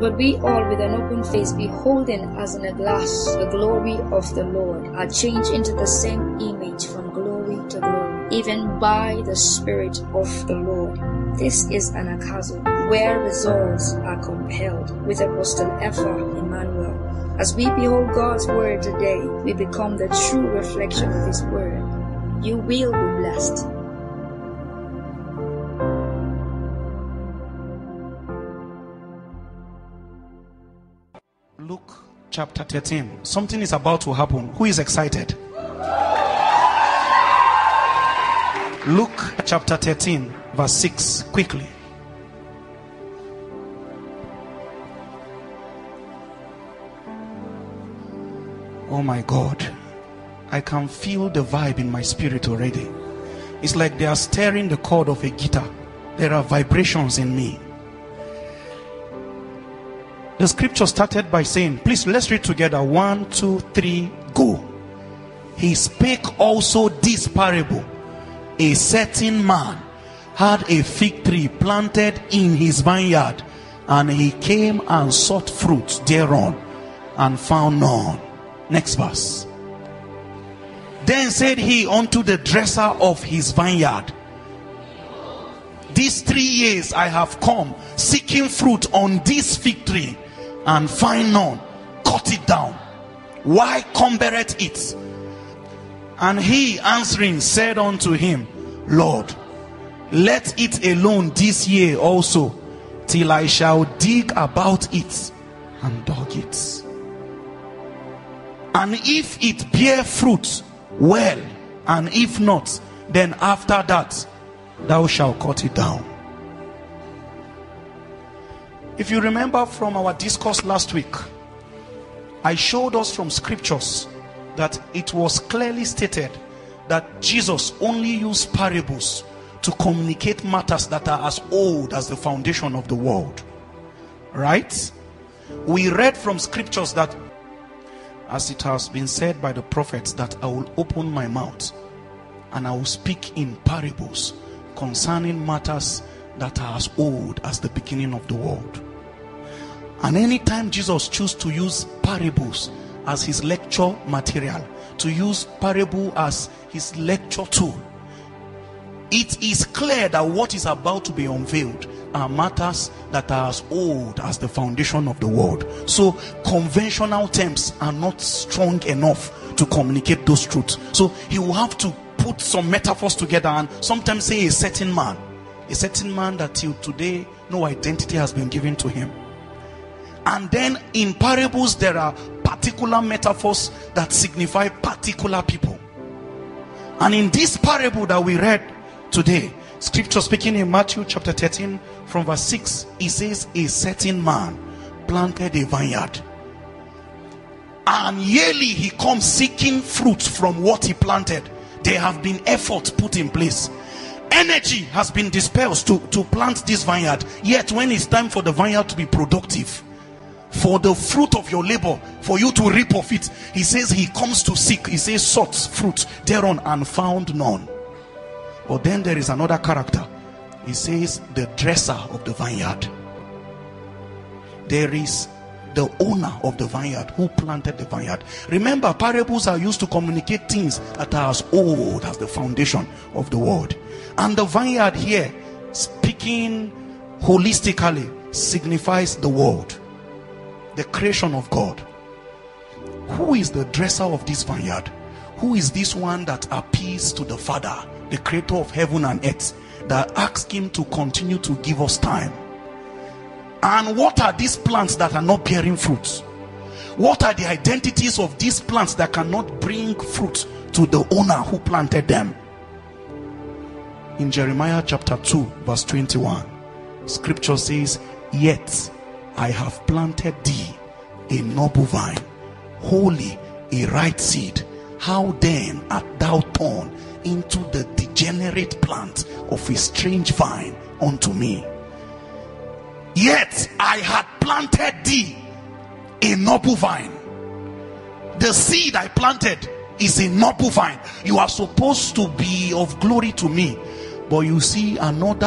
But we all with an open face, beholding as in a glass the glory of the Lord, are changed into the same image from glory to glory, even by the Spirit of the Lord. This is an acaso, where results are compelled, with Apostle Epha Emmanuel. As we behold God's word today, we become the true reflection of His word. You will be blessed. Luke chapter 13. Something is about to happen. Who is excited? Luke chapter 13, verse 6. Quickly. Oh my God. I can feel the vibe in my spirit already. It's like they are stirring the chord of a guitar. There are vibrations in me. The scripture started by saying, please let's read together. 1, 2, 3, go. He spake also this parable. A certain man had a fig tree planted in his vineyard, and he came and sought fruit thereon, and found none. Next verse. Then said he unto the dresser of his vineyard, these 3 years I have come seeking fruit on this fig tree, and find none. Cut it down. Why cumbereth it? And he answering said unto him, Lord, let it alone this year also, till I shall dig about it. And dug it. And if it bear fruit, well, and if not, then after that thou shalt cut it down. If you remember from our discourse last week, I showed us from scriptures that it was clearly stated that Jesus only used parables to communicate matters that are as old as the foundation of the world. Right? We read from scriptures that, as it has been said by the prophets, that I will open my mouth and I will speak in parables concerning matters that are as old as the beginning of the world. And anytime Jesus chose to use parables as his lecture material, to use parable as his lecture tool, it is clear that what is about to be unveiled are matters that are as old as the foundation of the world. So conventional terms are not strong enough to communicate those truths. So he will have to put some metaphors together, and sometimes say a certain man that till today no identity has been given to him. And then in parables there are particular metaphors that signify particular people. And in this parable that we read today, scripture speaking in Matthew chapter 13 from verse 6, it says, a certain man planted a vineyard, and yearly he comes seeking fruit from what he planted. There have been efforts put in place. Energy has been dispersed to plant this vineyard. Yet when it's time for the vineyard to be productive, for the fruit of your labor, for you to reap of it, he says he comes to seek. He says sought fruit thereon and found none. But then there is another character. He says the dresser of the vineyard. There is the owner of the vineyard who planted the vineyard. Remember, parables are used to communicate things that are as old as the foundation of the world. And the vineyard here, speaking holistically, signifies the world, the creation of God. Who is the dresser of this vineyard? Who is this one that appeals to the Father, the creator of heaven and earth, that asks him to continue to give us time? And what are these plants that are not bearing fruit? What are the identities of these plants that cannot bring fruit to the owner who planted them? In Jeremiah chapter 2 verse 21, scripture says, yet I have planted thee a noble vine, holy, a right seed. How then art thou torn into the degenerate plant of a strange vine unto me? Yet I had planted thee a noble vine. The seed I planted is a noble vine. You are supposed to be of glory to me, but you see another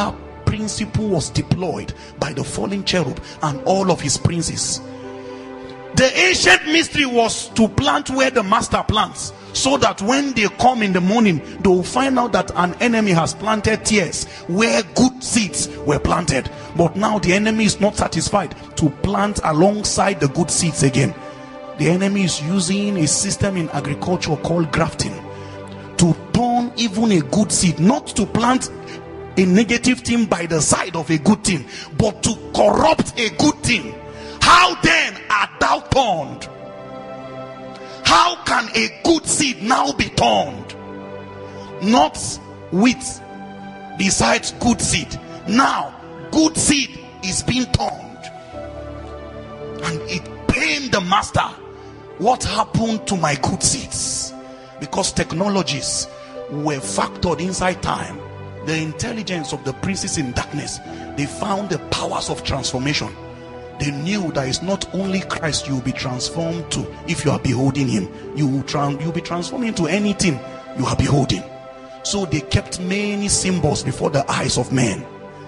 principle was deployed by the fallen cherub and all of his princes. The ancient mystery was to plant where the master plants, so that when they come in the morning, they will find out that an enemy has planted tares where good seeds were planted. But now the enemy is not satisfied to plant alongside the good seeds again. The enemy is using a system in agriculture called grafting to turn even a good seed, not to plant a negative thing by the side of a good thing, but to corrupt a good thing. How then art thou turned? How can a good seed now be turned? Not wheat besides good seed. Now good seed is being turned. And it pained the master. What happened to my good seeds? Because technologies were factored inside time. The intelligence of the princes in darkness, they found the powers of transformation. They knew that it's not only Christ you will be transformed to if you are beholding him. You'll be transformed into anything you are beholding. So they kept many symbols before the eyes of men.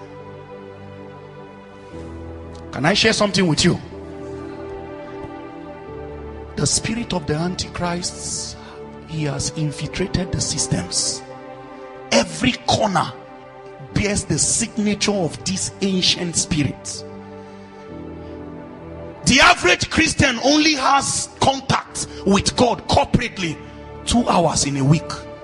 Can I share something with you? The spirit of the Antichrist, he has infiltrated the systems. Every corner bears the signature of this ancient spirit. The average Christian only has contact with God corporately 2 hours in a week.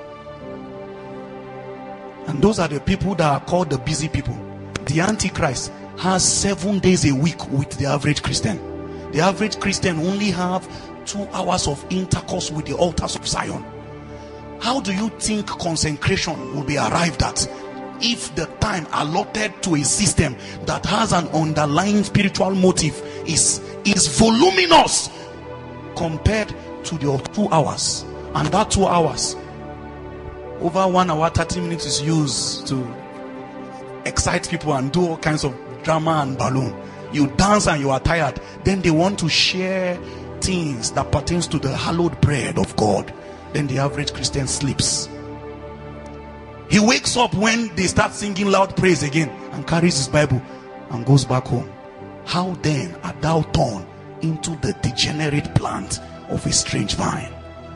And those are the people that are called the busy people. The Antichrist has 7 days a week with the average Christian. The average Christian only have 2 hours of intercourse with the altars of Zion. How do you think consecration will be arrived at if the time allotted to a system that has an underlying spiritual motive is voluminous compared to the 2 hours? And that 2 hours, over 1 hour 30 minutes is used to excite people and do all kinds of drama and balloon. You dance and you are tired. Then they want to share things that pertains to the hallowed bread of God. Then the average Christian sleeps. He wakes up when they start singing loud praise again and carries his Bible and goes back home. How then art thou turned into the degenerate plant of a strange vine?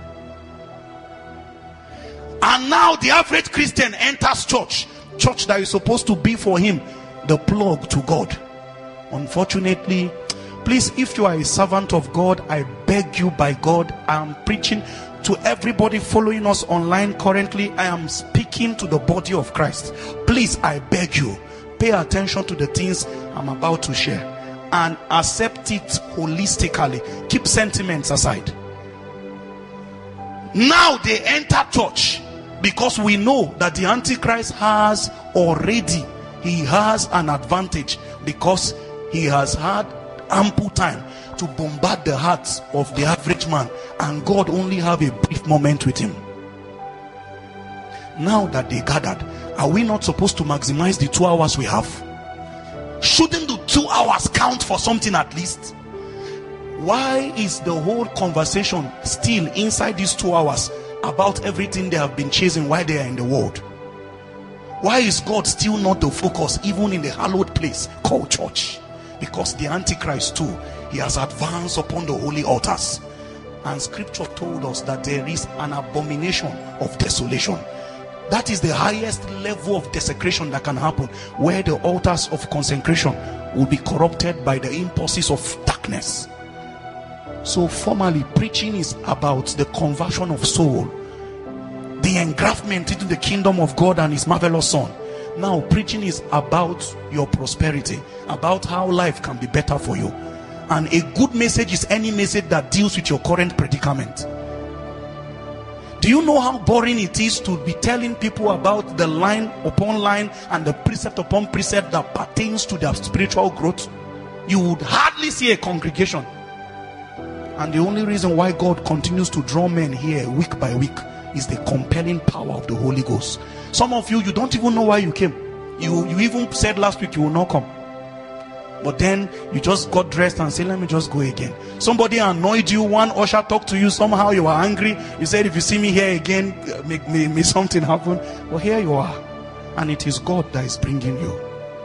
And now the average Christian enters church that is supposed to be for him the plug to God. Unfortunately, please, if you are a servant of God, I beg you by God, I am preaching to everybody following us online currently. I am speaking to the body of Christ. Please, I beg you, pay attention to the things I'm about to share and accept it holistically. Keep sentiments aside. Now they enter church because we know that the Antichrist has already, he has an advantage because he has had ample time to bombard the hearts of the average man, and God only have a brief moment with him. Now that they gathered, are we not supposed to maximize the 2 hours we have? Shouldn't the 2 hours count for something at least? Why is the whole conversation still inside these 2 hours about everything they have been chasing while they are in the world? Why is God still not the focus even in the hallowed place called church? Because the Antichrist too, he has advanced upon the holy altars, and scripture told us that there is an abomination of desolation. That is the highest level of desecration that can happen, where the altars of consecration will be corrupted by the impulses of darkness. So formally, preaching is about the conversion of soul, the engraftment into the kingdom of God and his marvelous Son. Now preaching is about your prosperity, about how life can be better for you. And a good message is any message that deals with your current predicament. Do you know how boring it is to be telling people about the line upon line and the precept upon precept that pertains to their spiritual growth? You would hardly see a congregation. And the only reason why God continues to draw men here week by week is the compelling power of the Holy Ghost. Some of you don't even know why you came. You even said last week you will not come, but then you just got dressed and said, let me just go again. Somebody annoyed you, one usher talked to you, somehow you were angry. You said, if you see me here again, may something happen. Well, here you are, and it is God that is bringing you.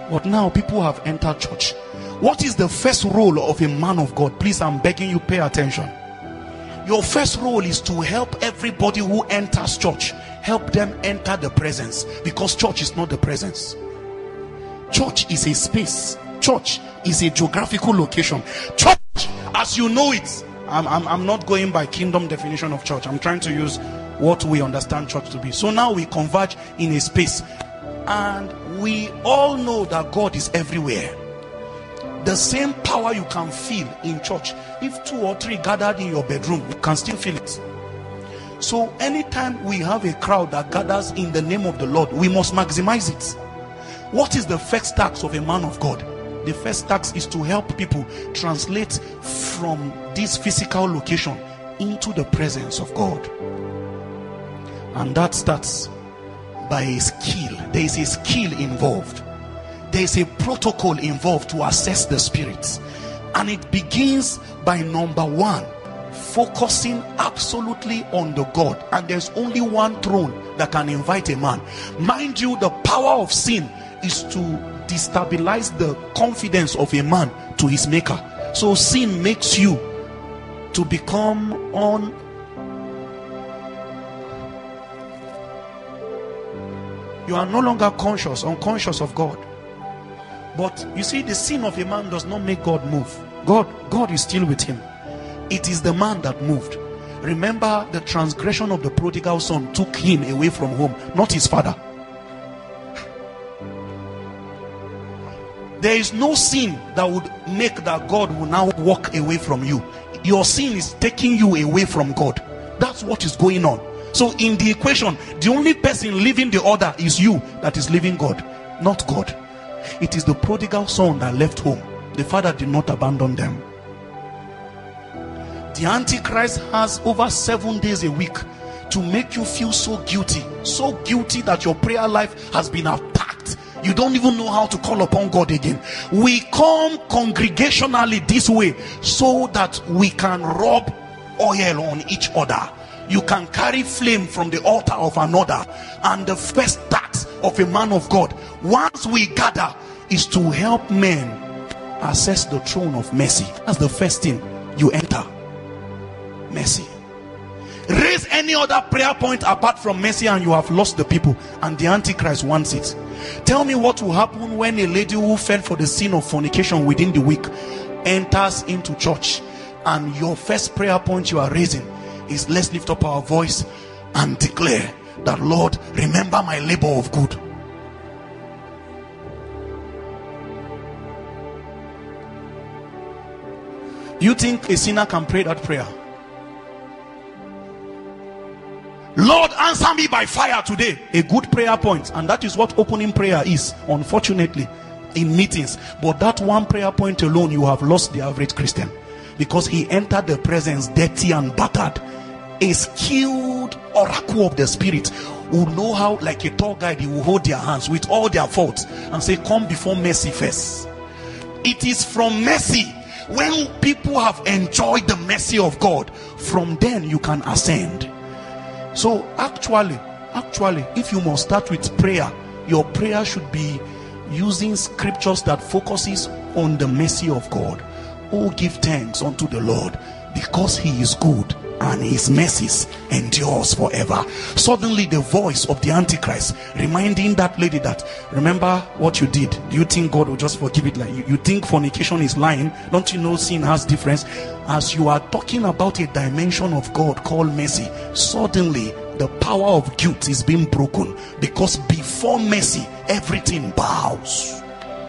But now people have entered church. What is the first role of a man of God? Please, I'm begging you, pay attention. Your first role is to help everybody who enters church, help them enter the presence, because church is not the presence. Church is a space. Church is a geographical location. Church, as you know it, I'm not going by kingdom definition of church. I'm trying to use what we understand church to be. So now we converge in a space, and we all know that God is everywhere. The same power you can feel in church, if 2 or 3 gathered in your bedroom, you can still feel it. So anytime we have a crowd that gathers in the name of the Lord, we must maximize it. What is the first task of a man of God? The first task is to help people translate from this physical location into the presence of God. And that starts by a skill. There is a skill involved. There is a protocol involved to assess the spirits. And it begins by number 1, focusing absolutely on the God. And there's only one throne that can invite a man. Mind you, the power of sin is to destabilize the confidence of a man to his maker. So sin makes you to become you are no longer unconscious of God. But you see, the sin of a man does not make God move. God is still with him. It is the man that moved. Remember, the transgression of the prodigal son took him away from home, not his father. There is no sin that would make that God will now walk away from you. Your sin is taking you away from God. That's what is going on. So in the equation, the only person leaving the order is you that is leaving God, not God. It is the prodigal son that left home. The father did not abandon them. The Antichrist has over 7 days a week to make you feel so guilty that your prayer life has been attacked. You don't even know how to call upon God again. We come congregationally this way so that we can rub oil on each other. You can carry flame from the altar of another. And the first task of a man of God, once we gather, is to help men access the throne of mercy. That's the first thing. You enter mercy. Raise any other prayer point apart from mercy and you have lost the people, and the Antichrist wants it. Tell me what will happen when a lady who fell for the sin of fornication within the week enters into church, and your first prayer point you are raising is, let's lift up our voice and declare that, Lord, remember my labor of good. You think a sinner can pray that prayer? Lord, answer me by fire today. A good prayer point. And that is what opening prayer is, unfortunately, in meetings. But that one prayer point alone, you have lost the average Christian, because he entered the presence dirty and battered. A skilled oracle of the spirit will know how, like a tour guide, he will hold their hands with all their faults and say, come before mercy first. It is from mercy. When people have enjoyed the mercy of God, from then you can ascend. So actually, if you must start with prayer, your prayer should be using scriptures that focuses on the mercy of God. Oh, give thanks unto the Lord, because he is good and his mercies endures forever. Suddenly the voice of the Antichrist reminding that lady that, remember what you did. Do you think God will just forgive it? Like you think fornication is lying? Don't you know sin has difference? As you are talking about a dimension of God called mercy, suddenly the power of guilt is being broken, because before mercy everything bows.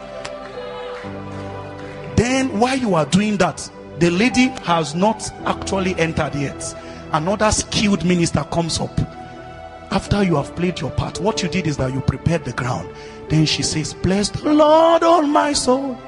Then while you are doing that, the lady has not actually entered yet. Another skilled minister comes up. After you have played your part, what you did is that you prepared the ground. Then she says, bless the Lord, oh my soul.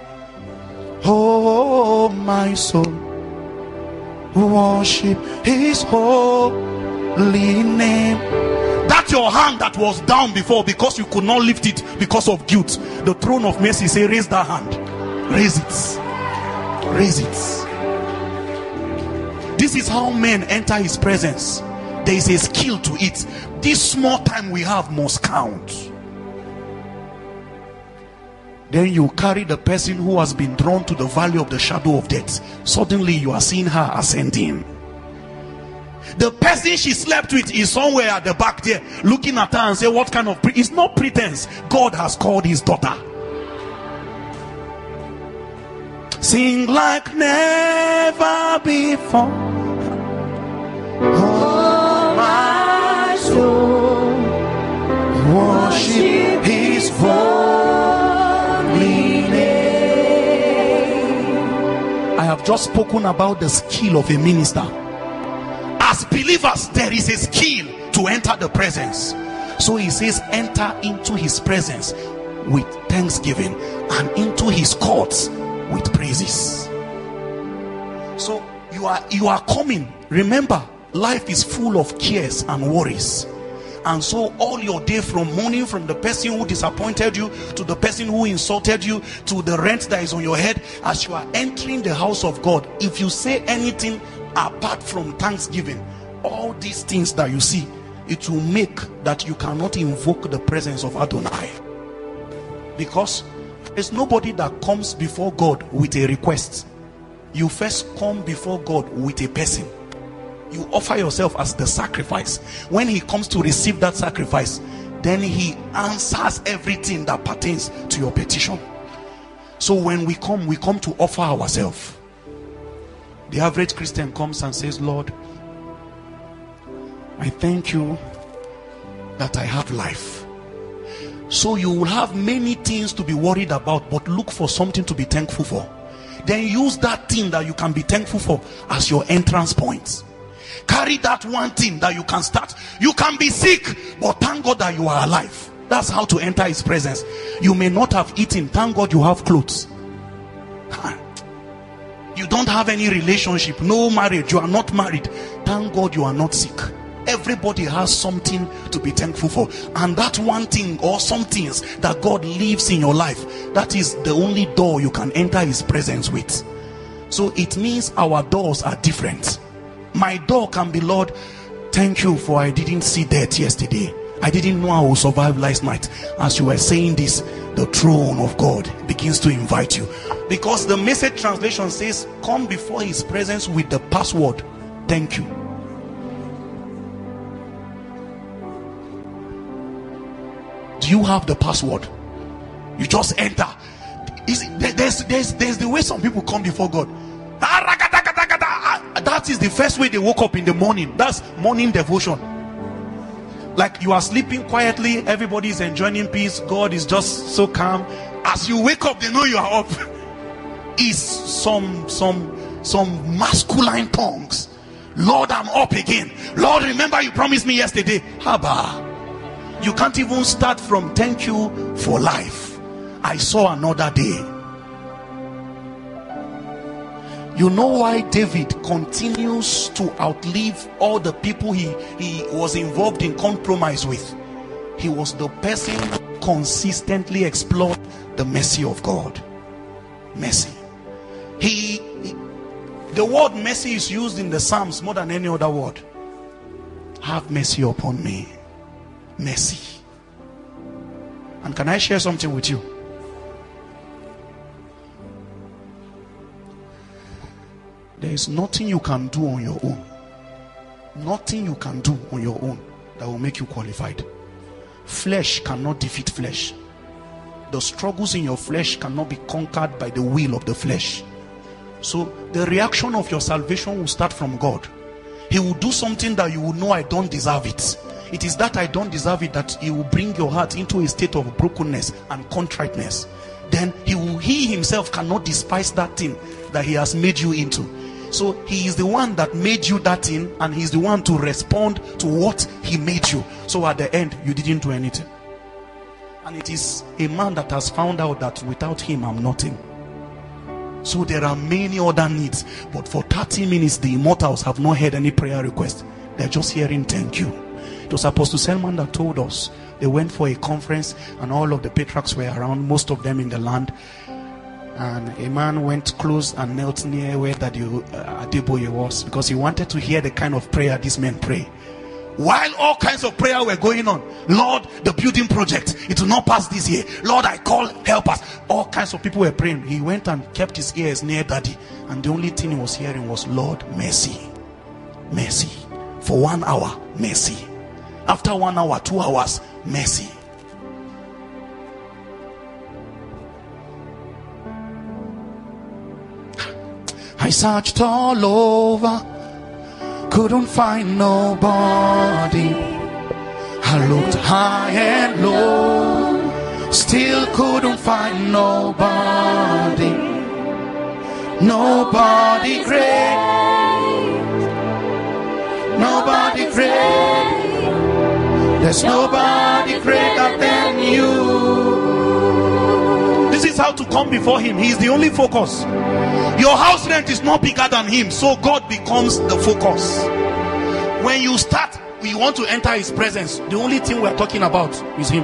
Oh my soul, worship his holy name. That's your hand that was down before because you could not lift it because of guilt. The throne of mercy say, raise that hand. Raise it. Raise it. This is how men enter his presence. There is a skill to it. This small time we have must count. Then you carry the person who has been drawn to the valley of the shadow of death. Suddenly you are seeing her ascending. The person she slept with is somewhere at the back there, looking at her and say, what kind of it's not pretense. God has called his daughter. Sing like never before. Oh, my soul, worship his holy name. I have just spoken about the skill of a minister. As believers, there is a skill to enter the presence. So he says, enter into his presence with thanksgiving and into his courts with praises. So you are coming. Remember, life is full of cares and worries. And so all your day, from morning, from the person who disappointed you to the person who insulted you to the rent that is on your head, as you are entering the house of God, if you say anything apart from thanksgiving, all these things that you see, it will make that you cannot invoke the presence of Adonai. Because there's nobody that comes before God with a request. You first come before God with a person. You offer yourself as the sacrifice. When he comes to receive that sacrifice, then he answers everything that pertains to your petition. So when we come to offer ourselves. The average Christian comes and says, Lord, I thank you that I have life. So you will have many things to be worried about, but look for something to be thankful for. Then use that thing that you can be thankful for as your entrance point. Carry that one thing that you can start. You can be sick, but thank God that you are alive. That's how to enter his presence. You may not have eaten, thank God you have clothes. You don't have any relationship, no marriage, you are not married, thank God you are not sick. Everybody has something to be thankful for, and that one thing or some things that God leaves in your life, that is the only door you can enter his presence with. So it means our doors are different. My door can be, Lord, thank you for I didn't see death yesterday. I didn't know I would survive last night. As you were saying this, the throne of God begins to invite you, because the Message translation says, come before his presence with the password, thank you. Do you have the password? You just enter. There's the way some people come before God. That is the first way they woke up in the morning. That's morning devotion. Like you are sleeping quietly, everybody is enjoying peace, God is just so calm. As you wake up, they know you are up. Is some masculine tongues. Lord, I'm up again. Lord, remember you promised me yesterday. Haba. You can't even start from thank you for life. I saw another day. You know why David continues to outlive all the people he was involved in compromise with? He was the person who consistently explored the mercy of God. Mercy. The word mercy is used in the Psalms more than any other word. Have mercy upon me. Mercy. And can I share something with you? There is nothing you can do on your own. Nothing you can do on your own that will make you qualified. Flesh cannot defeat flesh. The struggles in your flesh cannot be conquered by the will of the flesh. So the reaction of your salvation will start from God. He will do something that you will know, I don't deserve it. It is that I don't deserve it that he will bring your heart into a state of brokenness and contriteness. Then he himself cannot despise that thing that he has made you into. So he is the one that made you that thing, and he's the one to respond to what he made you. So at the end, you didn't do anything. And it is a man that has found out that without him, I'm nothing. So there are many other needs, but for 30 minutes, the immortals have not heard any prayer request. They're just hearing thank you. It was Apostle Selman that told us. They went for a conference and all of the patriarchs were around, most of them in the land. And a man went close and knelt near where Daddy Adeboye was, because he wanted to hear the kind of prayer these men pray. While all kinds of prayer were going on, Lord, the building project, it will not pass this year. Lord, I call, help us. All kinds of people were praying. He went and kept his ears near daddy, and the only thing he was hearing was, Lord, mercy, mercy. For 1 hour, mercy. After 1 hour, 2 hours, mercy. I searched all over, couldn't find nobody. I looked high and low, still couldn't find nobody. Nobody great, nobody great. There's nobody greater than you. This is how to come before him. He is the only focus. Your house rent is not bigger than him, so God becomes the focus. When you start, you want to enter his presence, the only thing we're talking about is him.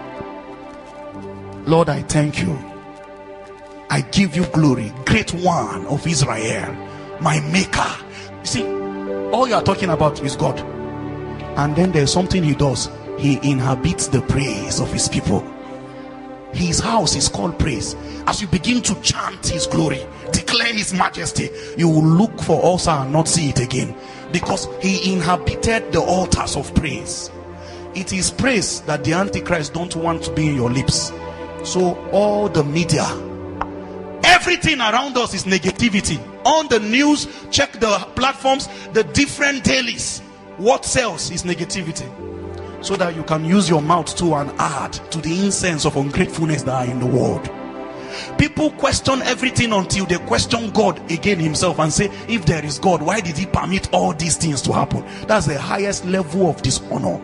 Lord, I thank you. I give you glory, great one of Israel, my maker. You see, all you are talking about is God. And then there's something he does. He inhabits the praise of his people. His house is called praise. As you begin to chant his glory, declare his majesty, you will look for ulcer and not see it again, because he inhabited the altars of praise. It is praise that the Antichrist don't want to be in your lips. So all the media, everything around us is negativity. On the news, check the platforms, the different dailies. What sells is negativity, so that you can use your mouth to and add to the incense of ungratefulness that are in the world. People question everything until they question God again himself and say, if there is God, why did he permit all these things to happen? That's the highest level of dishonor.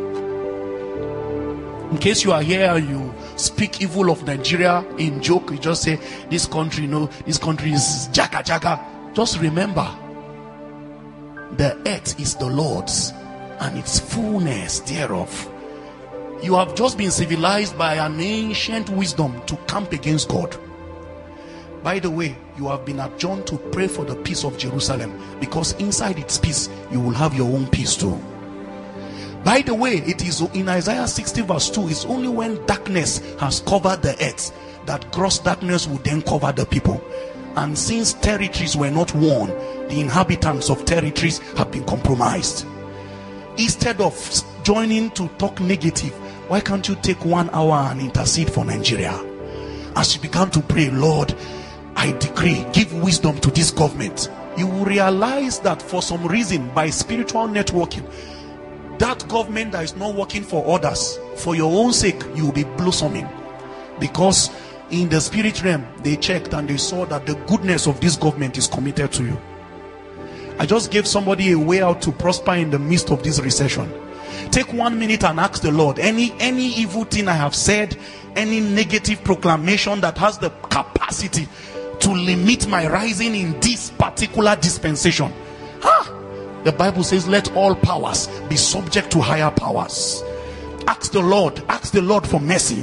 In case you are here and you speak evil of Nigeria in joke, you just say, this country, no, this country is jaga jaga. Just remember, the earth is the Lord's and its fullness thereof. You have just been civilized by an ancient wisdom to camp against God. By the way, you have been adjourned to pray for the peace of Jerusalem, because inside its peace you will have your own peace too. By the way, it is in Isaiah 60 verse 2, it's only when darkness has covered the earth that gross darkness will then cover the people. And since territories were not won, the inhabitants of territories have been compromised. Instead of joining to talk negative, why can't you take 1 hour and intercede for Nigeria? As you begin to pray, Lord, I decree, give wisdom to this government. You will realize that for some reason, by spiritual networking, that government that is not working for others, for your own sake, you will be blossoming. Because in the spirit realm, they checked and they saw that the goodness of this government is committed to you. I just gave somebody a way out to prosper in the midst of this recession. Take 1 minute and ask the Lord, any evil thing I have said, any negative proclamation that has the capacity to limit my rising in this particular dispensation. The Bible says, let all powers be subject to higher powers. Ask the Lord for mercy.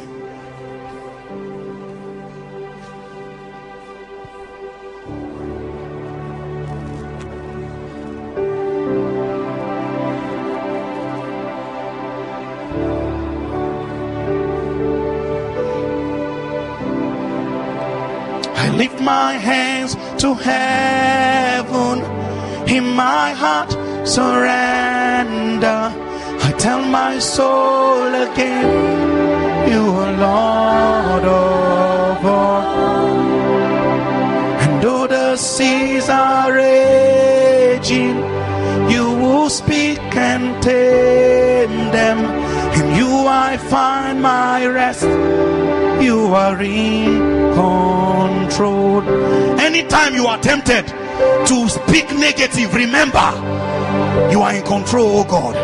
Lift my hands to heaven, in my heart surrender. I tell my soul again, you are Lord of all. And though the seas are raging, you will speak and tame them. In you I find my rest. You are in control. Anytime you are tempted to speak negative, remember, you are in control, oh God.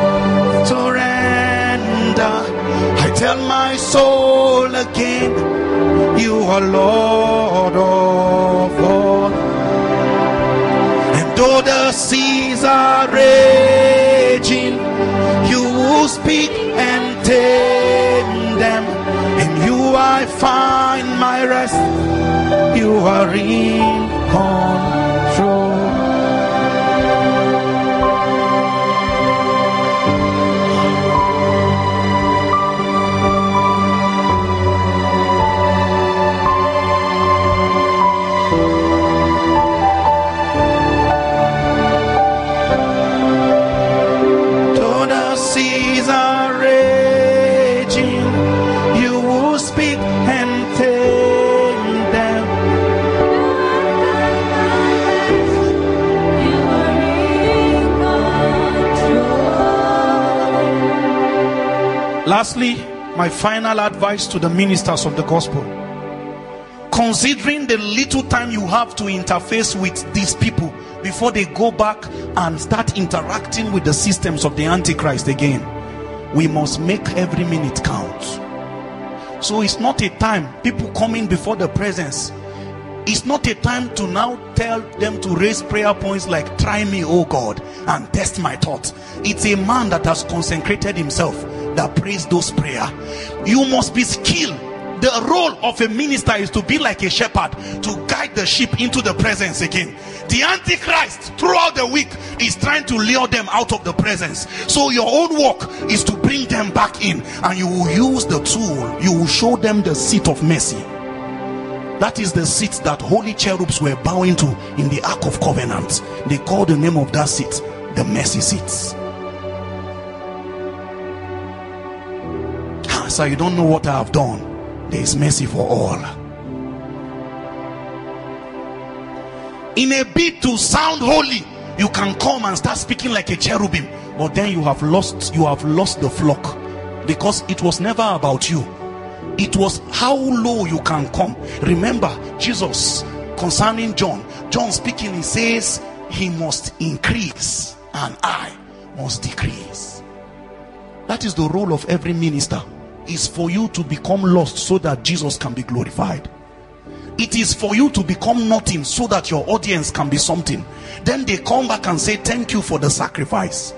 Surrender. I tell my soul again, you are Lord of all. And though the seas are raging, you will speak and tame them. In you I find my rest. You are in control. Lastly, my final advice to the ministers of the gospel: considering the little time you have to interface with these people before they go back and start interacting with the systems of the Antichrist again, we must make every minute count. So it's not a time, people coming before the presence, it's not a time to now tell them to raise prayer points like, try me, oh God, and test my thoughts. It's a man that has consecrated himself that prays those prayers. You must be skilled. The role of a minister is to be like a shepherd, to guide the sheep into the presence again. The Antichrist throughout the week is trying to lure them out of the presence. So your own work is to bring them back in, and you will use the tool. You will show them the seat of mercy. That is the seat that holy cherubs were bowing to in the Ark of Covenant. They call the name of that seat the mercy seat. So you don't know what I have done. There is mercy for all. In a bid to sound holy, you can come and start speaking like a cherubim, but then you have lost the flock, because it was never about you. It was how low you can come. Remember Jesus concerning John speaking, he says he must increase and I must decrease. That is the role of every minister, is for you to become lost so that Jesus can be glorified. It is for you to become nothing so that your audience can be something. Then they come back and say, thank you for the sacrifice.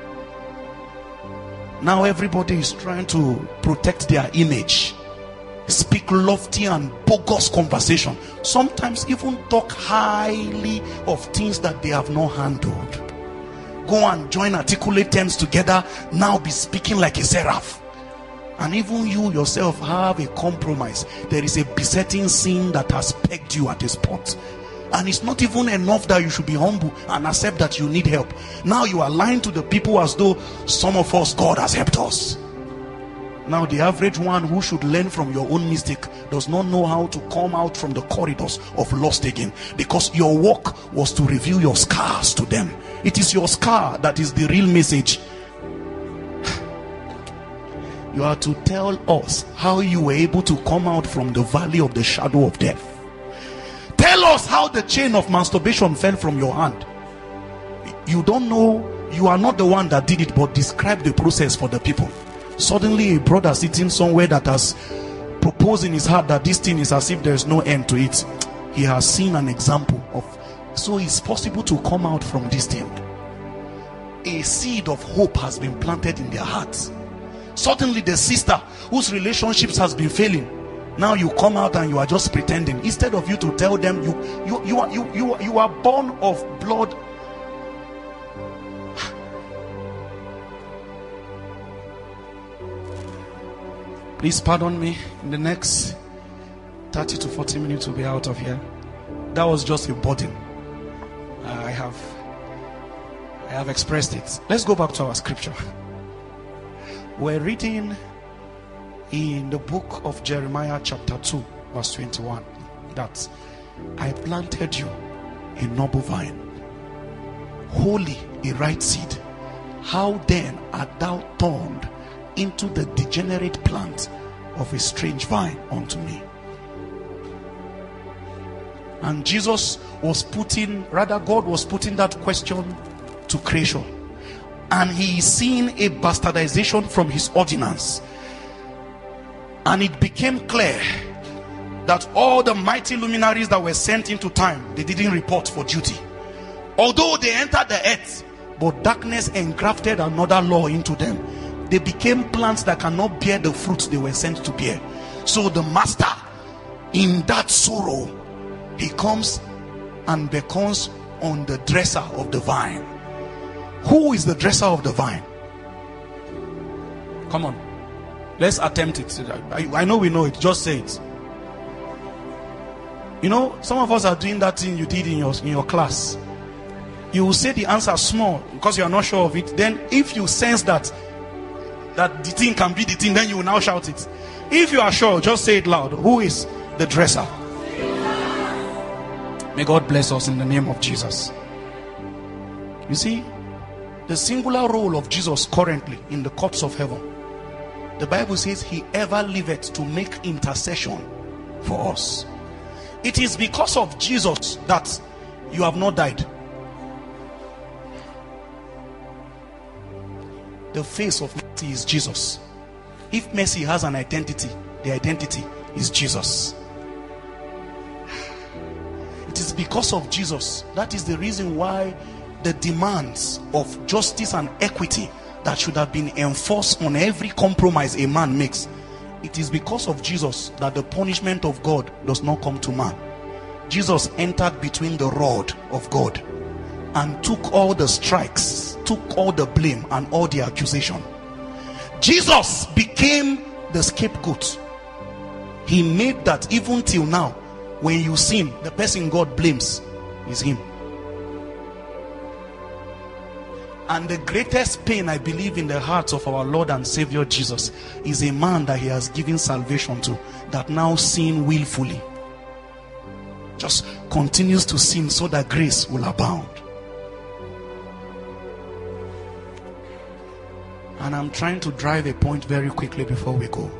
Now everybody is trying to protect their image, speak lofty and bogus conversation, sometimes even talk highly of things that they have not handled. Go and join articulate terms together, now be speaking like a seraph. And even you yourself have a compromise. There is a besetting sin that has pegged you at a spot, and it's not even enough that you should be humble and accept that you need help. Now you are lying to the people as though some of us, God has helped us. Now the average one who should learn from your own mistake does not know how to come out from the corridors of lust again, because your work was to reveal your scars to them. It is your scar that is the real message. You are to tell us how you were able to come out from the valley of the shadow of death. Tell us how the chain of masturbation fell from your hand. You don't know, you are not the one that did it, but describe the process for the people. Suddenly a brother sitting somewhere that has proposed in his heart that this thing is as if there is no end to it, he has seen an example of, so it's possible to come out from this thing. A seed of hope has been planted in their hearts. Suddenly the sister whose relationships has been failing, now you come out and you are just pretending, instead of you to tell them you are born of blood. Please pardon me, in the next 30 to 40 minutes we'll be out of here. That was just a burden. I have expressed it. Let's go back to our scripture. We're reading in the book of Jeremiah chapter 2 verse 21 that I planted you a noble vine, holy, a right seed. How then art thou turned into the degenerate plant of a strange vine unto me? And Jesus was putting, rather God was putting that question to creation. And he is seeing a bastardization from his ordinance. And it became clear that all the mighty luminaries that were sent into time, they didn't report for duty. Although they entered the earth, but darkness engrafted another law into them. They became plants that cannot bear the fruits they were sent to bear. So the master, in that sorrow, he comes and beckons on the dresser of the vine. Who is the dresser of the vine? Come on, let's attempt it. I know we know it, just say it. You know, some of us are doing that thing you did in your class. You will say the answer small because you are not sure of it. Then if you sense that the thing can be the thing, then you will now shout it. If you are sure, just say it loud. Who is the dresser? May God bless us in the name of Jesus. You see, the singular role of Jesus currently in the courts of heaven The Bible says he ever liveth to make intercession for us. It is because of Jesus that you have not died. The face of mercy is Jesus. If mercy has an identity, the identity is Jesus. It is because of Jesus. That is the reason why the demands of justice and equity that should have been enforced on every compromise a man makes, it is because of Jesus that the punishment of God does not come to man. Jesus entered between the rod of God and took all the strikes, took all the blame and all the accusation. Jesus became the scapegoat. He made that even till now, when you sin, the person God blames is him. And the greatest pain, I believe, in the hearts of our Lord and Savior Jesus is a man that he has given salvation to, that now sin willfully, just continues to sin so that grace will abound. And I'm trying to drive a point very quickly before we go.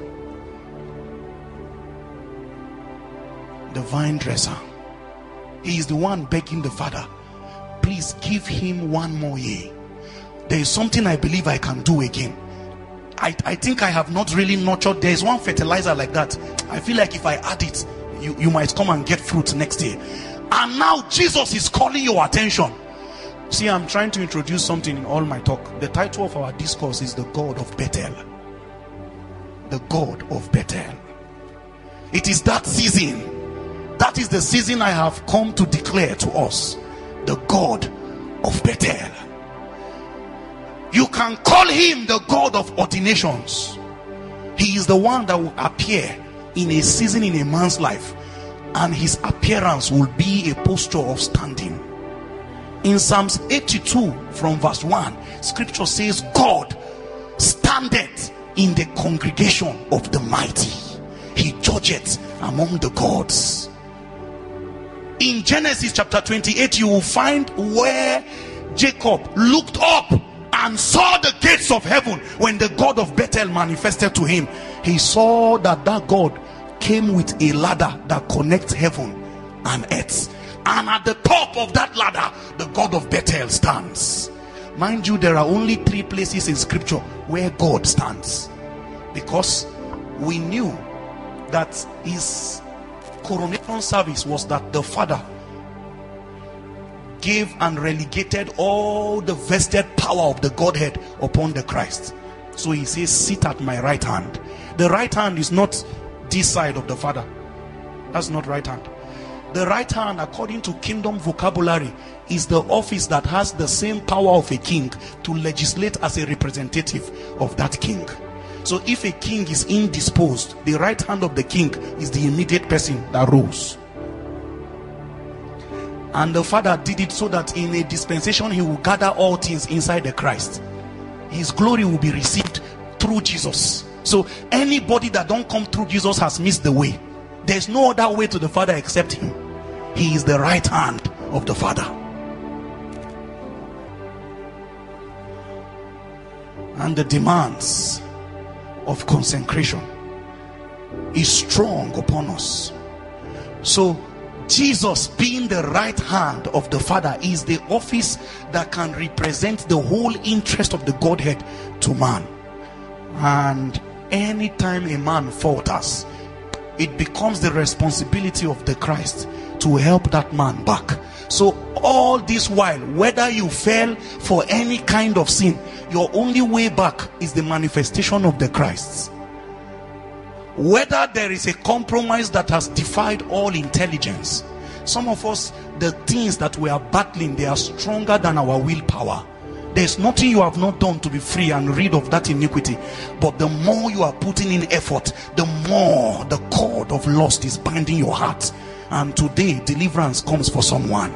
The vine dresser, he is the one begging the Father, please give him one more year. There is something I believe I can do again. I think I have not really nurtured. There is one fertilizer like that. I feel like if I add it, you might come and get fruit next year. And now Jesus is calling your attention. See, I'm trying to introduce something in all my talk. The title of our discourse is The God of Bethel. The God of Bethel. It is that season. That is the season I have come to declare to us. The God of Bethel. You can call him the God of ordinations. He is the one that will appear in a season in a man's life, and his appearance will be a posture of standing. In Psalms 82 from verse 1, scripture says, God standeth in the congregation of the mighty. He judgeth among the gods. In Genesis chapter 28, you will find where Jacob looked up and saw the gates of heaven. When the God of Bethel manifested to him, he saw that God came with a ladder that connects heaven and earth. And at the top of that ladder, the God of Bethel stands. Mind you, there are only 3 places in scripture where God stands, because we knew that his coronation service was that the Father gave and relegated all the vested power of the Godhead upon the Christ. So he says, sit at my right hand. The right hand is not this side of the Father. That's not right hand. The right hand, according to kingdom vocabulary, is the office that has the same power of a king to legislate as a representative of that king. So if a king is indisposed, the right hand of the king is the immediate person that rules. And the Father did it so that in a dispensation he will gather all things inside the Christ. His glory will be received through Jesus. So anybody that don't come through Jesus has missed the way. There's no other way to the Father except him. He is the right hand of the Father. And the demands of consecration is strong upon us. So Jesus, being the right hand of the Father, is the office that can represent the whole interest of the Godhead to man. And anytime a man falters, it becomes the responsibility of the Christ to help that man back. So all this while, whether you fell for any kind of sin, your only way back is the manifestation of the Christ. Whether there is a compromise that has defied all intelligence, some of us, the things that we are battling, they are stronger than our willpower. There's nothing you have not done to be free and rid of that iniquity. But the more you are putting in effort, the more the cord of lust is binding your heart. And today, deliverance comes for someone.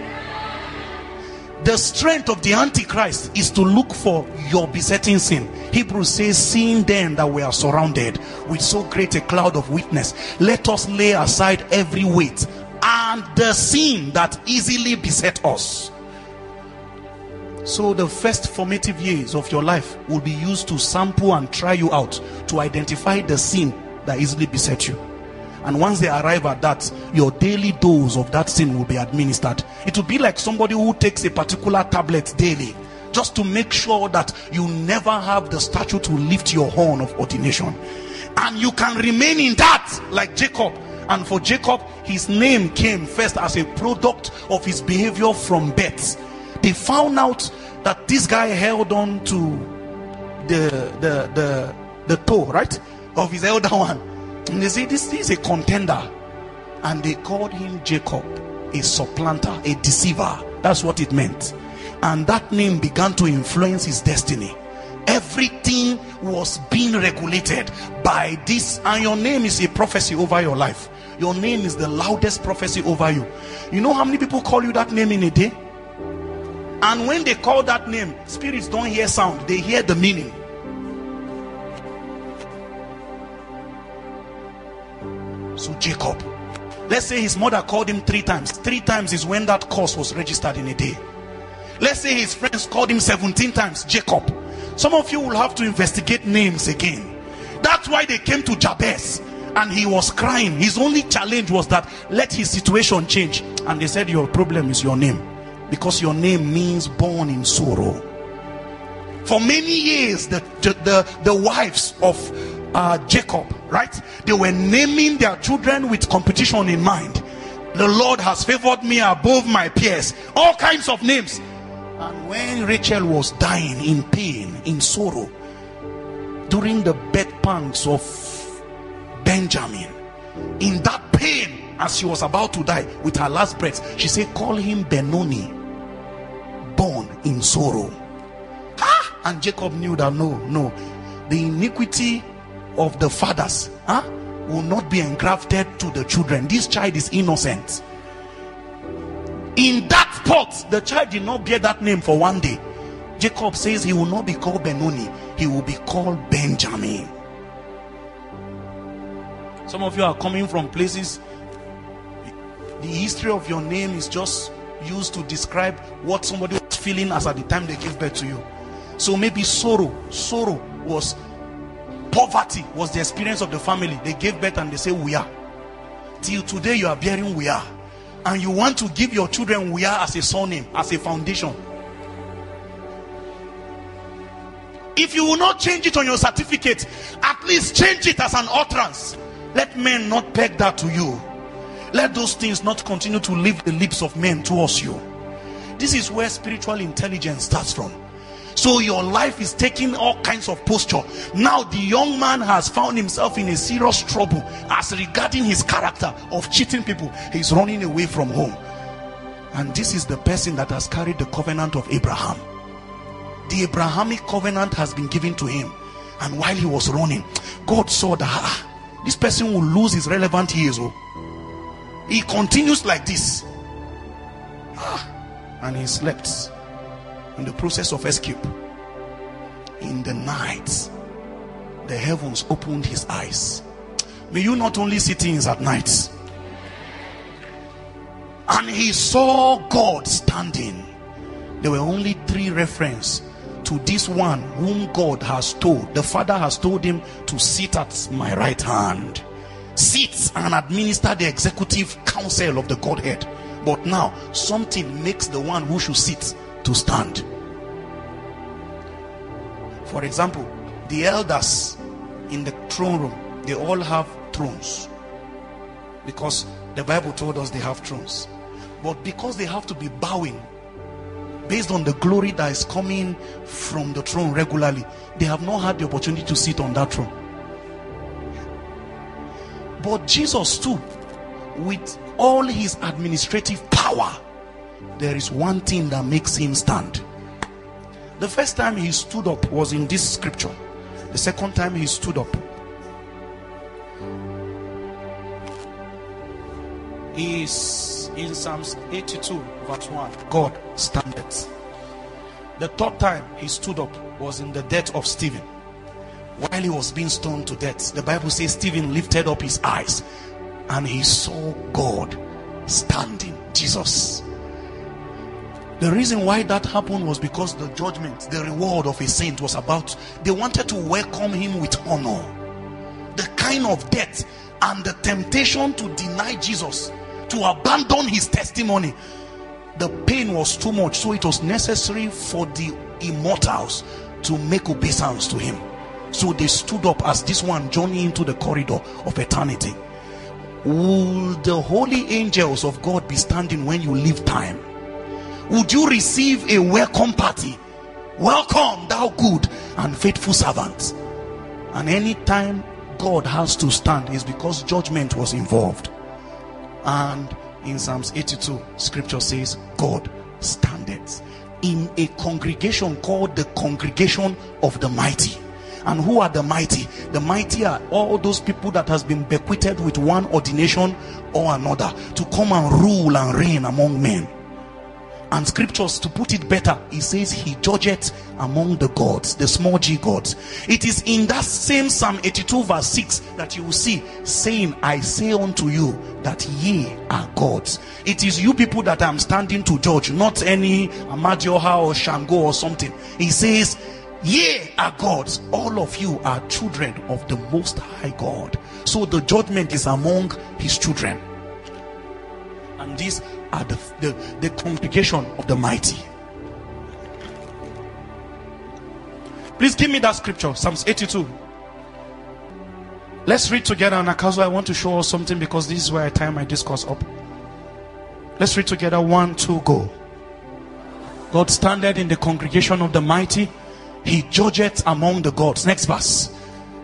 The strength of the Antichrist is to look for your besetting sin. Hebrews says, seeing then that we are surrounded with so great a cloud of witness, let us lay aside every weight and the sin that easily beset us. So the first formative years of your life will be used to sample and try you out, to identify the sin that easily beset you. And once they arrive at that, your daily dose of that sin will be administered. It will be like somebody who takes a particular tablet daily, just to make sure that you never have the statue to lift your horn of ordination. And you can remain in that, like Jacob. And for Jacob, his name came first as a product of his behavior from birth. They found out that this guy held on to the toe, right, of his elder one. And they say, this is a contender. And they called him Jacob, a supplanter, a deceiver. That's what it meant. And that name began to influence his destiny. Everything was being regulated by this. And your name is a prophecy over your life. Your name is the loudest prophecy over you. You know how many people call you that name in a day? And when they call that name, spirits don't hear sound, they hear the meaning. So Jacob, let's say his mother called him 3 times. 3 times is when that curse was registered in a day. Let's say his friends called him 17 times, Jacob. Some of you will have to investigate names again. That's why they came to Jabez and he was crying. His only challenge was that let his situation change. And they said, your problem is your name, because your name means born in sorrow. For many years, the wives of Jacob, right, they were naming their children with competition in mind. The Lord has favored me above my peers. All kinds of names. And when Rachel was dying in pain, in sorrow, during the birth pangs of Benjamin, in that pain, as she was about to die with her last breath, she said, call him Benoni, born in sorrow. And Jacob knew that no, the iniquity of the fathers will not be engrafted to the children. This child is innocent. In that spot, the child did not bear that name for one day. Jacob says he will not be called Benoni, he will be called Benjamin. Some of you are coming from places, the history of your name is just used to describe what somebody was feeling as at the time they gave birth to you. So maybe sorrow was poverty, was the experience of the family. They gave birth and they say we are. Till today you are bearing we are, and you want to give your children we are as a surname, as a foundation. If you will not change it on your certificate, at least change it as an utterance. Let men not peg that to you. Let those things not continue to leave the lips of men towards you. This is where spiritual intelligence starts from. So your life is taking all kinds of posture. Now the young man has found himself in a serious trouble as regarding his character of cheating people. He's running away from home. And this is the person that has carried the covenant of Abraham. The Abrahamic covenant has been given to him. And while he was running, God saw that this person will lose his relevant years. He continues like this. And he slept in the process of escape. In the night, the heavens opened his eyes. May you not only see things at night. And he saw God standing. There were only 3 references to this one whom God has told. The Father has told him to sit at my right hand. Sit and administer the executive counsel of the Godhead. But now something makes the one who should sit to stand. For example, the elders in the throne room, they all have thrones, because the Bible told us they have thrones. But because they have to be bowing based on the glory that is coming from the throne regularly, they have not had the opportunity to sit on that throne. But Jesus too, with all his administrative power, there is one thing that makes him stand. The first time he stood up was in this scripture. The second time he stood up is in Psalms 82 verse 1. God standeth. The third time he stood up was in the death of Stephen. While he was being stoned to death, the Bible says Stephen lifted up his eyes and he saw God standing, Jesus. The reason why that happened was because the judgment, the reward of a saint was about, they wanted to welcome him with honor. The kind of death and the temptation to deny Jesus, to abandon his testimony, the pain was too much, so it was necessary for the immortals to make obeisance to him. So they stood up as this one journeying into the corridor of eternity. Will the holy angels of God be standing when you leave time? Would you receive a welcome party? Welcome, thou good and faithful servant. And anytime God has to stand is because judgment was involved. And in Psalms 82, scripture says, God standeth in a congregation called the congregation of the mighty. And who are the mighty? The mighty are all those people that has been bequeathed with one ordination or another to come and rule and reign among men. And scriptures, to put it better, it says he judgeth among the gods, the small g gods. It is in that same Psalm 82 verse 6 that you will see saying, I say unto you that ye are gods. It is you people that I'm standing to judge, not any Amadioha or Shango or something. He says, ye are gods. All of you are children of the Most High God. So the judgment is among his children. And these are the congregation of the mighty. Please give me that scripture, Psalms 82. Let's read together. And Akazo, I want to show us something, because this is where I tie my discourse up. Let's read together. 1, 2, go. God standeth in the congregation of the mighty, he judgeth among the gods. Next verse.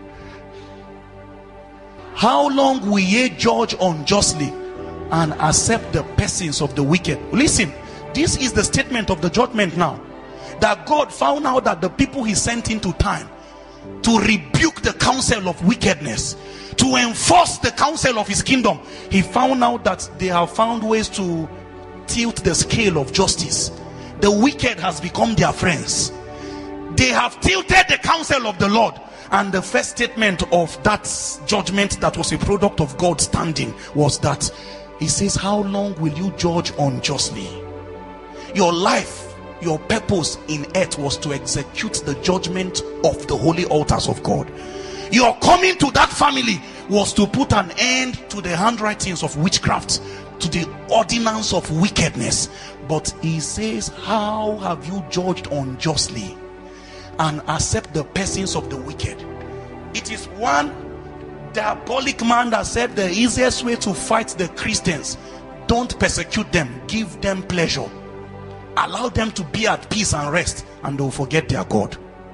How long will ye judge unjustly and accept the persons of the wicked? Listen, this is the statement of the judgment now. That God found out that the people he sent into time to rebuke the counsel of wickedness, to enforce the counsel of his kingdom, he found out that they have found ways to tilt the scale of justice. The wicked has become their friends. They have tilted the counsel of the Lord. And the first statement of that judgment that was a product of God standing was that he says, how long will you judge unjustly? Your life, your purpose in earth was to execute the judgment of the holy altars of God. Your coming to that family was to put an end to the handwritings of witchcraft, to the ordinance of wickedness. But he says, how have you judged unjustly and accept the persons of the wicked? It is one diabolic man that said the easiest way to fight the Christians, don't persecute them, give them pleasure, allow them to be at peace and rest, and they'll forget their God.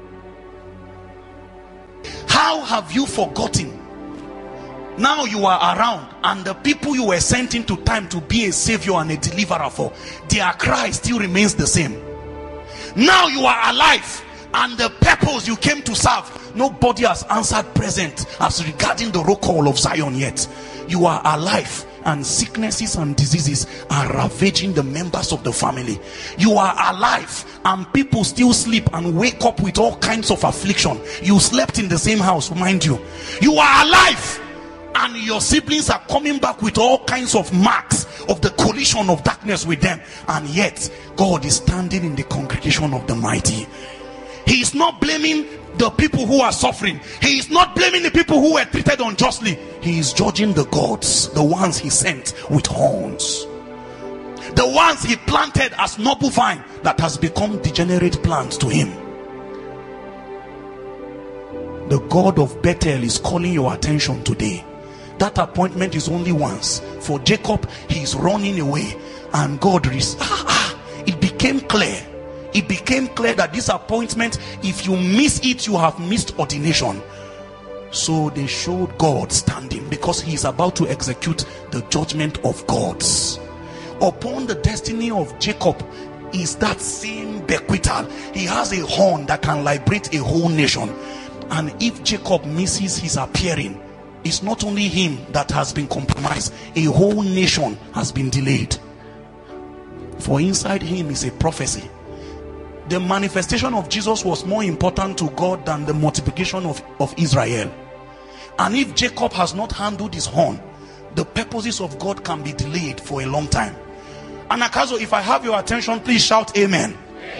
How have you forgotten? Now you are around, and the people you were sent into time to be a savior and a deliverer for, their cry still remains the same. Now you are alive, and the purpose you came to serve, nobody has answered present as regarding the roll call of Zion yet. You are alive, and sicknesses and diseases are ravaging the members of the family. You are alive, and people still sleep and wake up with all kinds of affliction. You slept in the same house, mind you. You are alive, and your siblings are coming back with all kinds of marks of the collision of darkness with them, and yet God is standing in the congregation of the mighty. He is not blaming the people who are suffering. He is not blaming the people who were treated unjustly. He is judging the gods, the ones he sent with horns, the ones he planted as noble vine that has become degenerate plants to him. The God of Bethel is calling your attention today. That appointment is only once. For Jacob, he is running away, and God it became clear. It became clear that this appointment, if you miss it, you have missed ordination. So they showed God standing, because he is about to execute the judgment of gods. Upon the destiny of Jacob is that same bequeathal. He has a horn that can liberate a whole nation. And if Jacob misses his appearing, it's not only him that has been compromised, a whole nation has been delayed. For inside him is a prophecy. The manifestation of Jesus was more important to God than the multiplication of Israel. And if Jacob has not handled his horn, the purposes of God can be delayed for a long time. Anakazo, if I have your attention, please shout amen.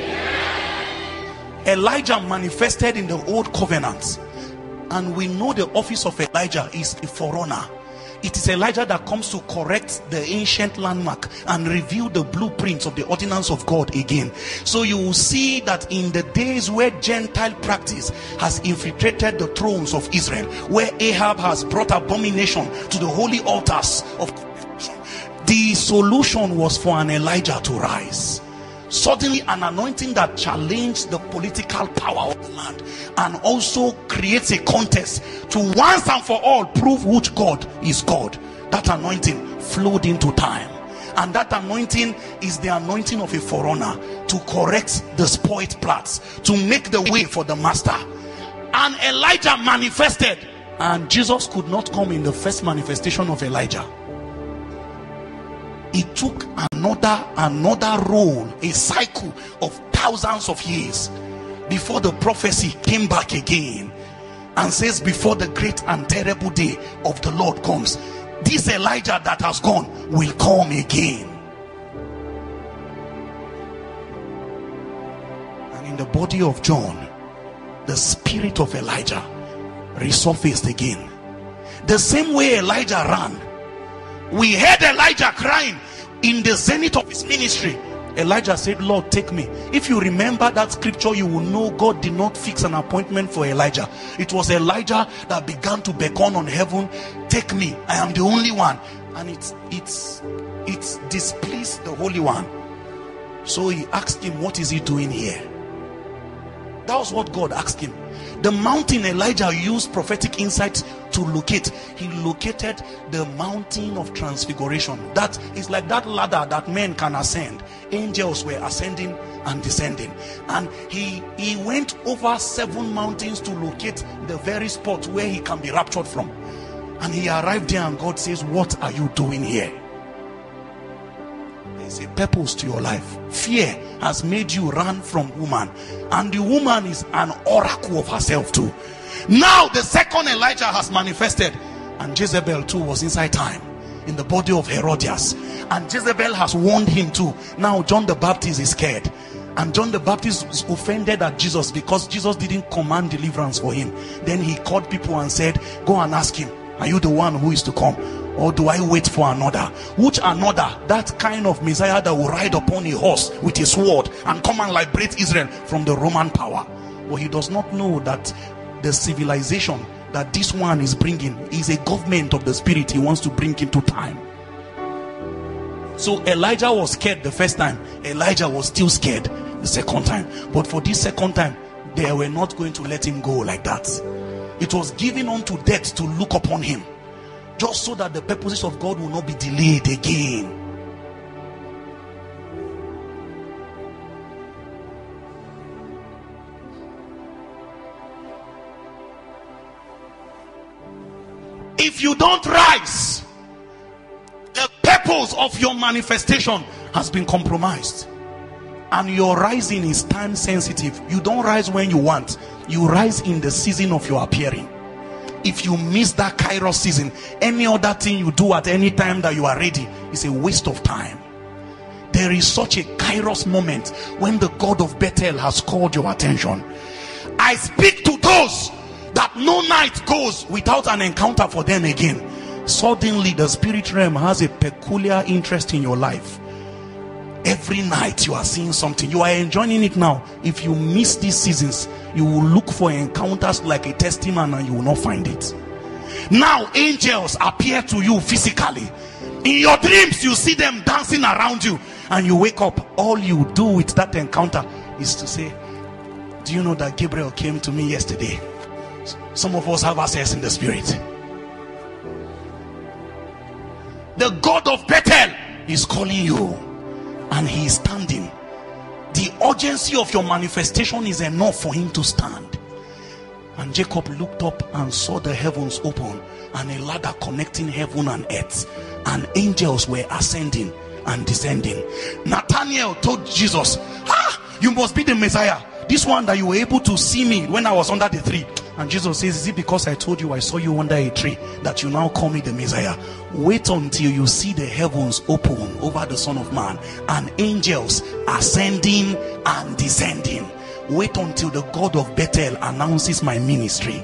Elijah manifested in the old covenant, and we know the office of Elijah is a forerunner. It is Elijah that comes to correct the ancient landmark and reveal the blueprints of the ordinance of God again. So you will see that in the days where Gentile practice has infiltrated the thrones of Israel, where Ahab has brought abomination to the holy altars of the solution was for an Elijah to rise. Suddenly an anointing that challenged the political power of the land and also creates a contest to once and for all prove which God is God. That anointing flowed into time, and that anointing is the anointing of a forerunner to correct the spoiled plots, to make the way for the master. And Elijah manifested, and Jesus could not come in the first manifestation of Elijah. It took another role, a cycle of thousands of years before the prophecy came back again and says, before the great and terrible day of the Lord comes, this Elijah that has gone will come again. And in the body of John, the spirit of Elijah resurfaced again. The same way Elijah ran, we heard Elijah crying in the zenith of his ministry. Elijah said, Lord, take me. If you remember that scripture, you will know God did not fix an appointment for Elijah. It was Elijah that began to beckon on heaven, take me, I am the only one. And it's displeased the Holy One. So he asked him, what is he doing here? That was what God asked him. The mountain Elijah used prophetic insight to locate. He located the mountain of transfiguration. That is like that ladder that men can ascend. Angels were ascending and descending. And he went over 7 mountains to locate the very spot where he can be raptured from. And he arrived there, and God says, what are you doing here? There's a purpose to your life. Fear has made you run from woman, and the woman is an oracle of herself too. Now the second Elijah has manifested, and Jezebel too was inside time in the body of Herodias, and Jezebel has warned him too. Now John the Baptist is scared, and John the Baptist is offended at Jesus because Jesus didn't command deliverance for him. Then he called people and said, go and ask him, are you the one who is to come, or do I wait for another? Which another? That kind of Messiah that will ride upon a horse with a sword and come and liberate Israel from the Roman power. But he does not know that the civilization that this one is bringing is a government of the spirit he wants to bring into time. So Elijah was scared the first time. Elijah was still scared the second time. But for this second time, they were not going to let him go like that. It was given unto death to look upon him, just so that the purposes of God will not be delayed again. If you don't rise, the purpose of your manifestation has been compromised. And your rising is time sensitive. You don't rise when you want. You rise in the season of your appearing. If you miss that Kairos season, any other thing you do at any time that you are ready is a waste of time. There is such a Kairos moment when the God of Bethel has called your attention. I speak to those that no night goes without an encounter for them again. Suddenly the spirit realm has a peculiar interest in your life. Every night you are seeing something. You are enjoying it now. If you miss these seasons, you will look for encounters like a testimony and you will not find it. Now angels appear to you physically. In your dreams you see them dancing around you, and you wake up. All you do with that encounter is to say, do you know that Gabriel came to me yesterday? Some of us have access in the spirit. The God of Bethel is calling you, and he is standing. The urgency of your manifestation is enough for him to stand. And Jacob looked up and saw the heavens open, and a ladder connecting heaven and earth, and angels were ascending and descending. Nathanael told Jesus, you must be the Messiah. This one that you were able to see me when I was under the tree. And Jesus says, is it because I told you I saw you under a tree that you now call me the Messiah? Wait until you see the heavens open over the Son of Man and angels ascending and descending. Wait until the God of Bethel announces my ministry.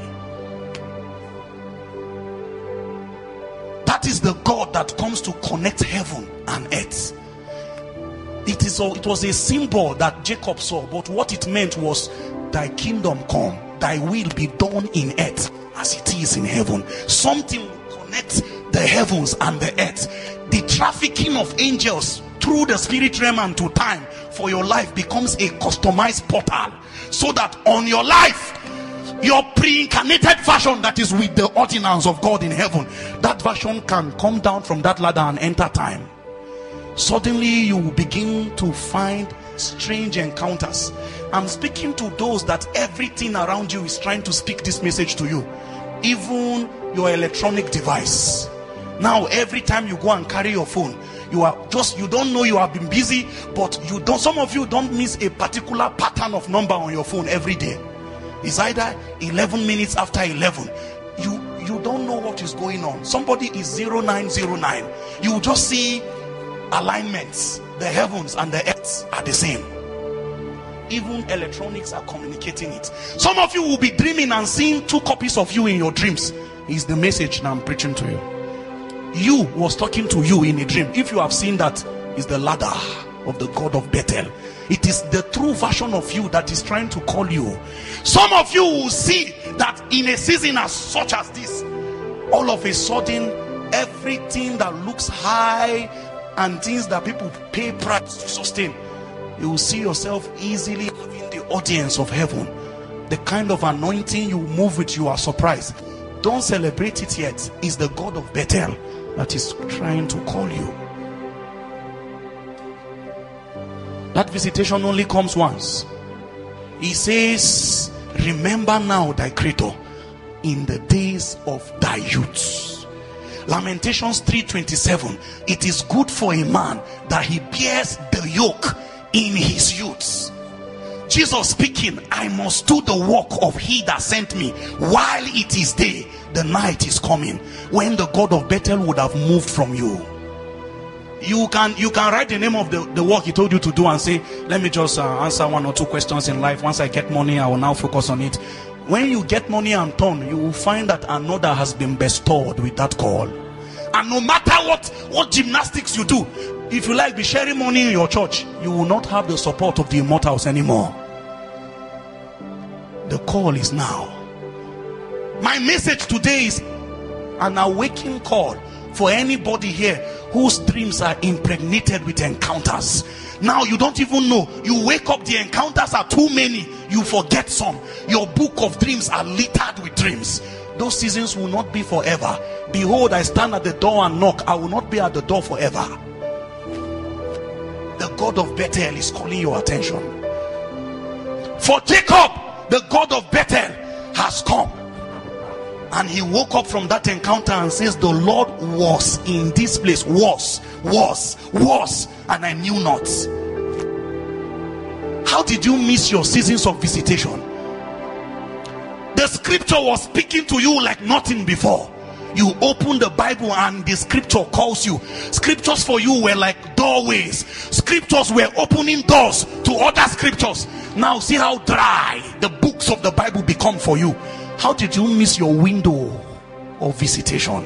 That is the God that comes to connect heaven and earth. It was a symbol that Jacob saw, but what it meant was, thy kingdom come, thy will be done in earth as it is in heaven. Something will connect the heavens and the earth. The trafficking of angels through the spirit realm and to time for your life becomes a customized portal, so that on your life, your pre-incarnated version that is with the ordinance of God in heaven, that version can come down from that ladder and enter time. Suddenly you will begin to find strange encounters. I'm speaking to those that everything around you is trying to speak this message to you, even your electronic device. Now every time you go and carry your phone, you don't know you have been busy, but some of you don't miss a particular pattern of number on your phone every day. It's either 11 minutes after 11. You don't know what is going on. Somebody is 0909. You just see alignments. The heavens and the earth are the same. Even electronics are communicating it. Some of you will be dreaming and seeing 2 copies of you in your dreams. Is the message now I'm preaching to you. You was talking to you in a dream. If you have seen that, is the ladder of the God of Bethel. It is the true version of you that is trying to call you. Some of you will see that in a season as such as this, all of a sudden, everything that looks high and things that people pay price to sustain, you will see yourself easily having the audience of heaven. The kind of anointing you move with, you are surprised. Don't celebrate it yet. It's the God of Bethel that is trying to call you. That visitation only comes once. He says, remember now thy Creator in the days of thy youth. Lamentations 3:27. It is good for a man that he bears the yoke in his youth. Jesus speaking, I must do the work of he that sent me while it is day. The night is coming when the God of Bethel would have moved from you. You can write the name of the work he told you to do and say, let me just answer 1 or 2 questions in life. Once I get money, I will now focus on it. When you get money and turn, you will find that another has been bestowed with that call. And no matter what gymnastics you do, if you like be sharing money in your church, you will not have the support of the immortals anymore. The call is now. My message today is an awakening call for anybody here whose dreams are impregnated with encounters. Now you don't even know. You wake up, the encounters are too many. You forget some. Your book of dreams are littered with dreams. Those seasons will not be forever. Behold, I stand at the door and knock. I will not be at the door forever. The God of Bethel is calling your attention. For Jacob, the God of Bethel has come. And he woke up from that encounter and says, the Lord was in this place. Was, and I knew not. How did you miss your seasons of visitation? The scripture was speaking to you like nothing before. You open the Bible and the scripture calls you. Scriptures for you were like doorways. Scriptures were opening doors to other scriptures. Now see how dry the books of the Bible become for you. How did you miss your window of visitation?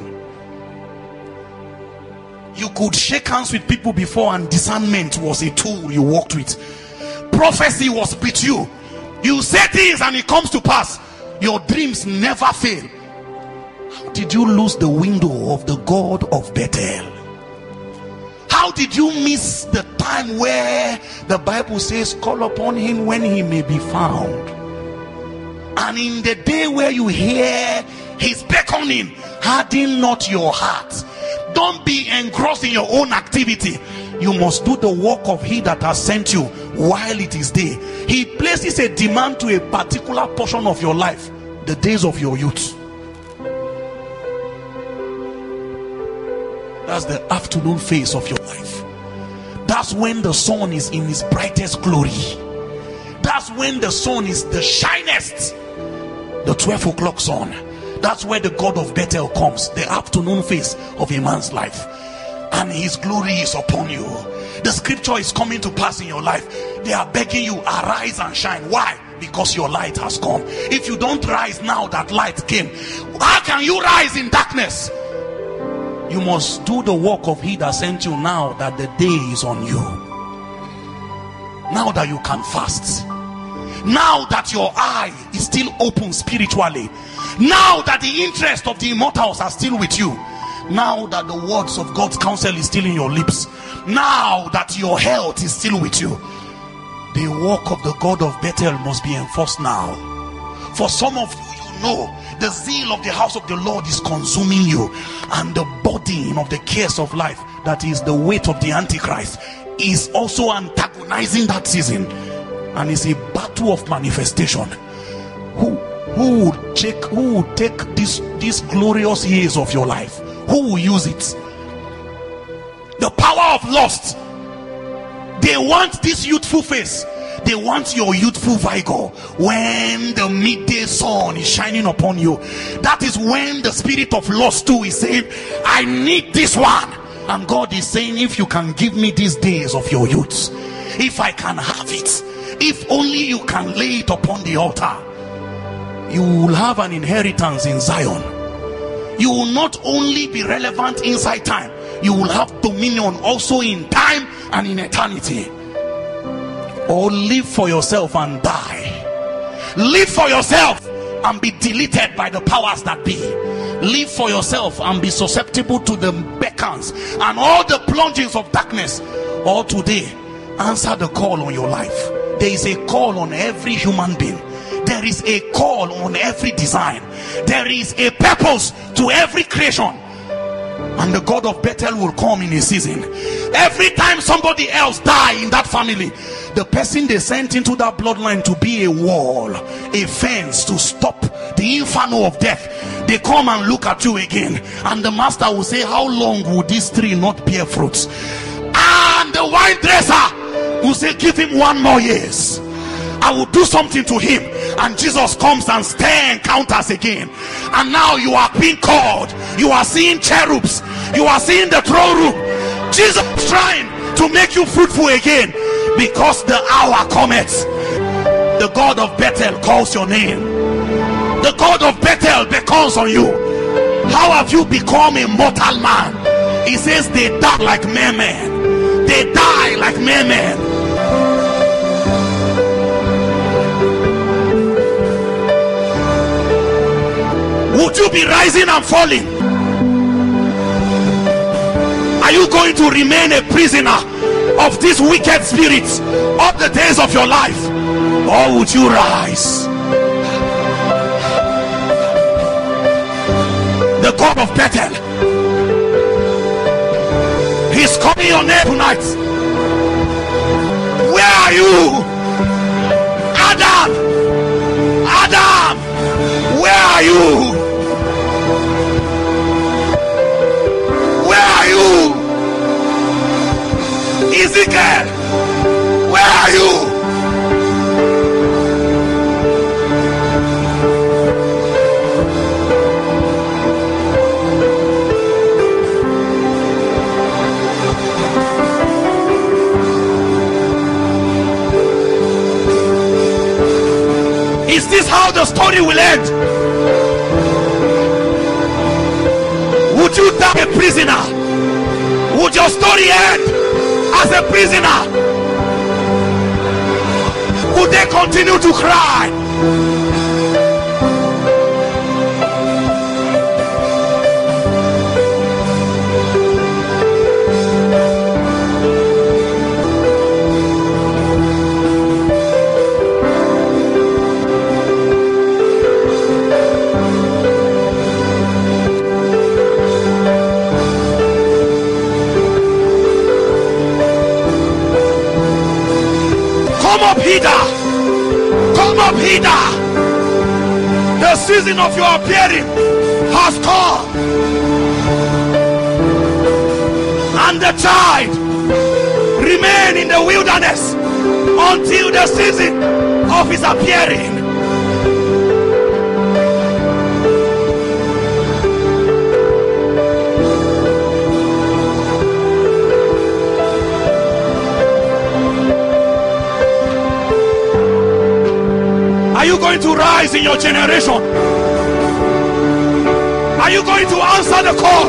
You could shake hands with people before, and discernment was a tool you worked with. Prophecy was with you. You say things and it comes to pass. Your dreams never fail. How did you lose the window of the God of Bethel? How did you miss the time where the Bible says, call upon him when he may be found? And in the day where you hear his beckoning, harden not your heart. Don't be engrossed in your own activity. You must do the work of he that has sent you while it is day. He places a demand to a particular portion of your life, the days of your youth. That's the afternoon phase of your life. That's when the sun is in its brightest glory. That's when the sun is the shinest. the 12 o'clock sun. That's where the God of Bethel comes, the afternoon phase of a man's life, and his glory is upon you. The scripture is coming to pass in your life. They are begging you, arise and shine. Why? Because your light has come. If you don't rise now that light came, how can you rise in darkness? You must do the work of he that sent you now that the day is on you. Now that you can fast, now that your eye is still open spiritually, now that the interest of the immortals are still with you, now that the words of God's counsel is still in your lips, now that your health is still with you, the work of the God of Bethel must be enforced now. For some of you, you know the zeal of the house of the Lord is consuming you, and the burden of the cares of life, that is the weight of the Antichrist, is also antagonizing that season, and it's a battle of manifestation. Who would take these glorious years of your life? Who will use it? The power of lust. They want this youthful face. They want your youthful vigor. When the midday sun is shining upon you, that is when the spirit of lust too is saying, I need this one. And God is saying, if you can give me these days of your youth, if I can have it, if only you can lay it upon the altar, you will have an inheritance in Zion. You will not only be relevant inside time, you will have dominion also in time and in eternity. Or live for yourself and die. Live for yourself and be deleted by the powers that be. Live for yourself and be susceptible to the beckons and all the plungings of darkness. Or today, answer the call on your life. There is a call on every human being. There is a call on every design. There is a purpose to every creation. And the God of Bethel will come in a season. Every time somebody else die in that family, the person they sent into that bloodline to be a wall, a fence to stop the inferno of death, they come and look at you again, and the master will say, how long will this tree not bear fruits? And the wine dresser will say, give him 1 more year, I will do something to him. And Jesus comes and encounters again, and now you are being called. You are seeing cherubs, you are seeing the throne room. Jesus is trying to make you fruitful again, because the hour cometh. The God of Bethel calls your name. The God of Bethel beckons on you. How have you become a mortal man? He says they die like mere men. They die like mere men. Would you be rising and falling? Are you going to remain a prisoner of these wicked spirits all the days of your life? Or would you rise? The God of Bethel, he's calling your name tonight. Where are you? Adam! Adam! Where are you? Where are you? Ezekiel, where are you? Is this how the story will end? Would you die a prisoner? Would your story end as a prisoner? Would they continue to cry? Come up hither, come up hither. The season of your appearing has come, and the child remain in the wilderness until the season of his appearing. rise in your generation? Are you going to answer the call?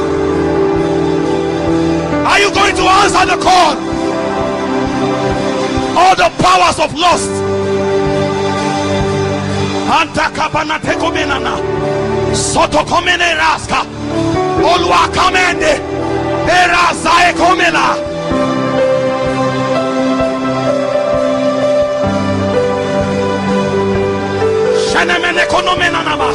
Are you going to answer the call? All the powers of lust, Antakabanatekumenana, Sotokomene Raska, Olua Kamende, Erazae Komela. Shanemene Konomenanama.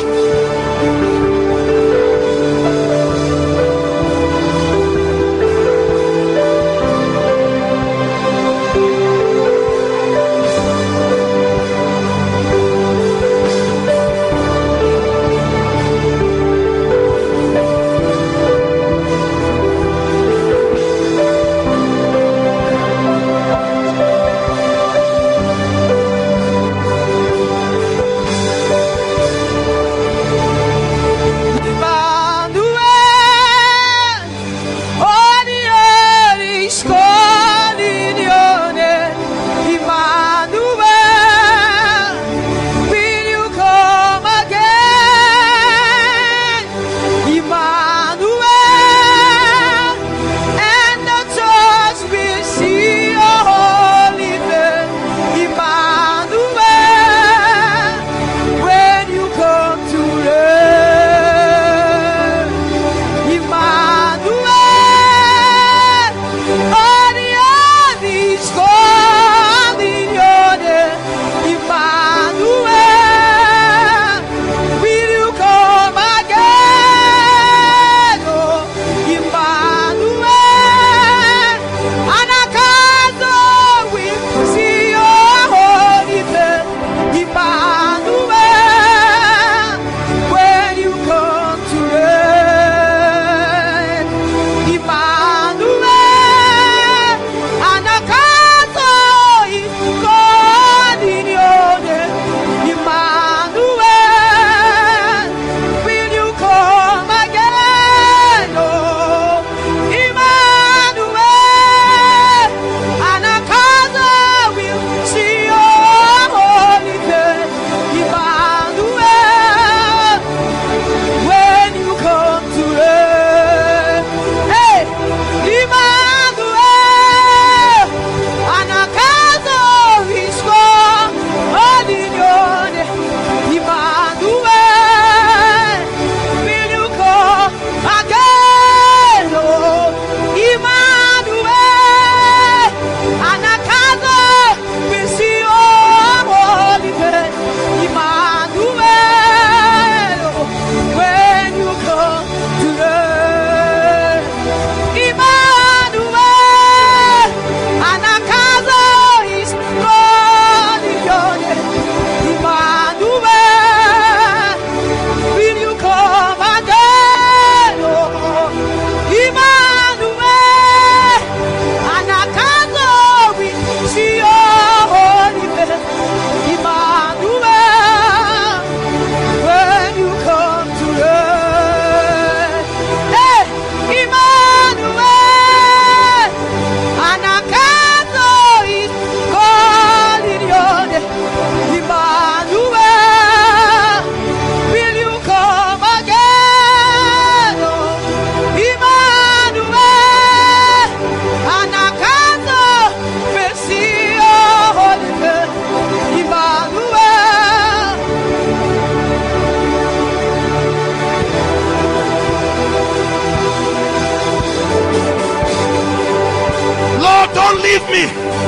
leave me.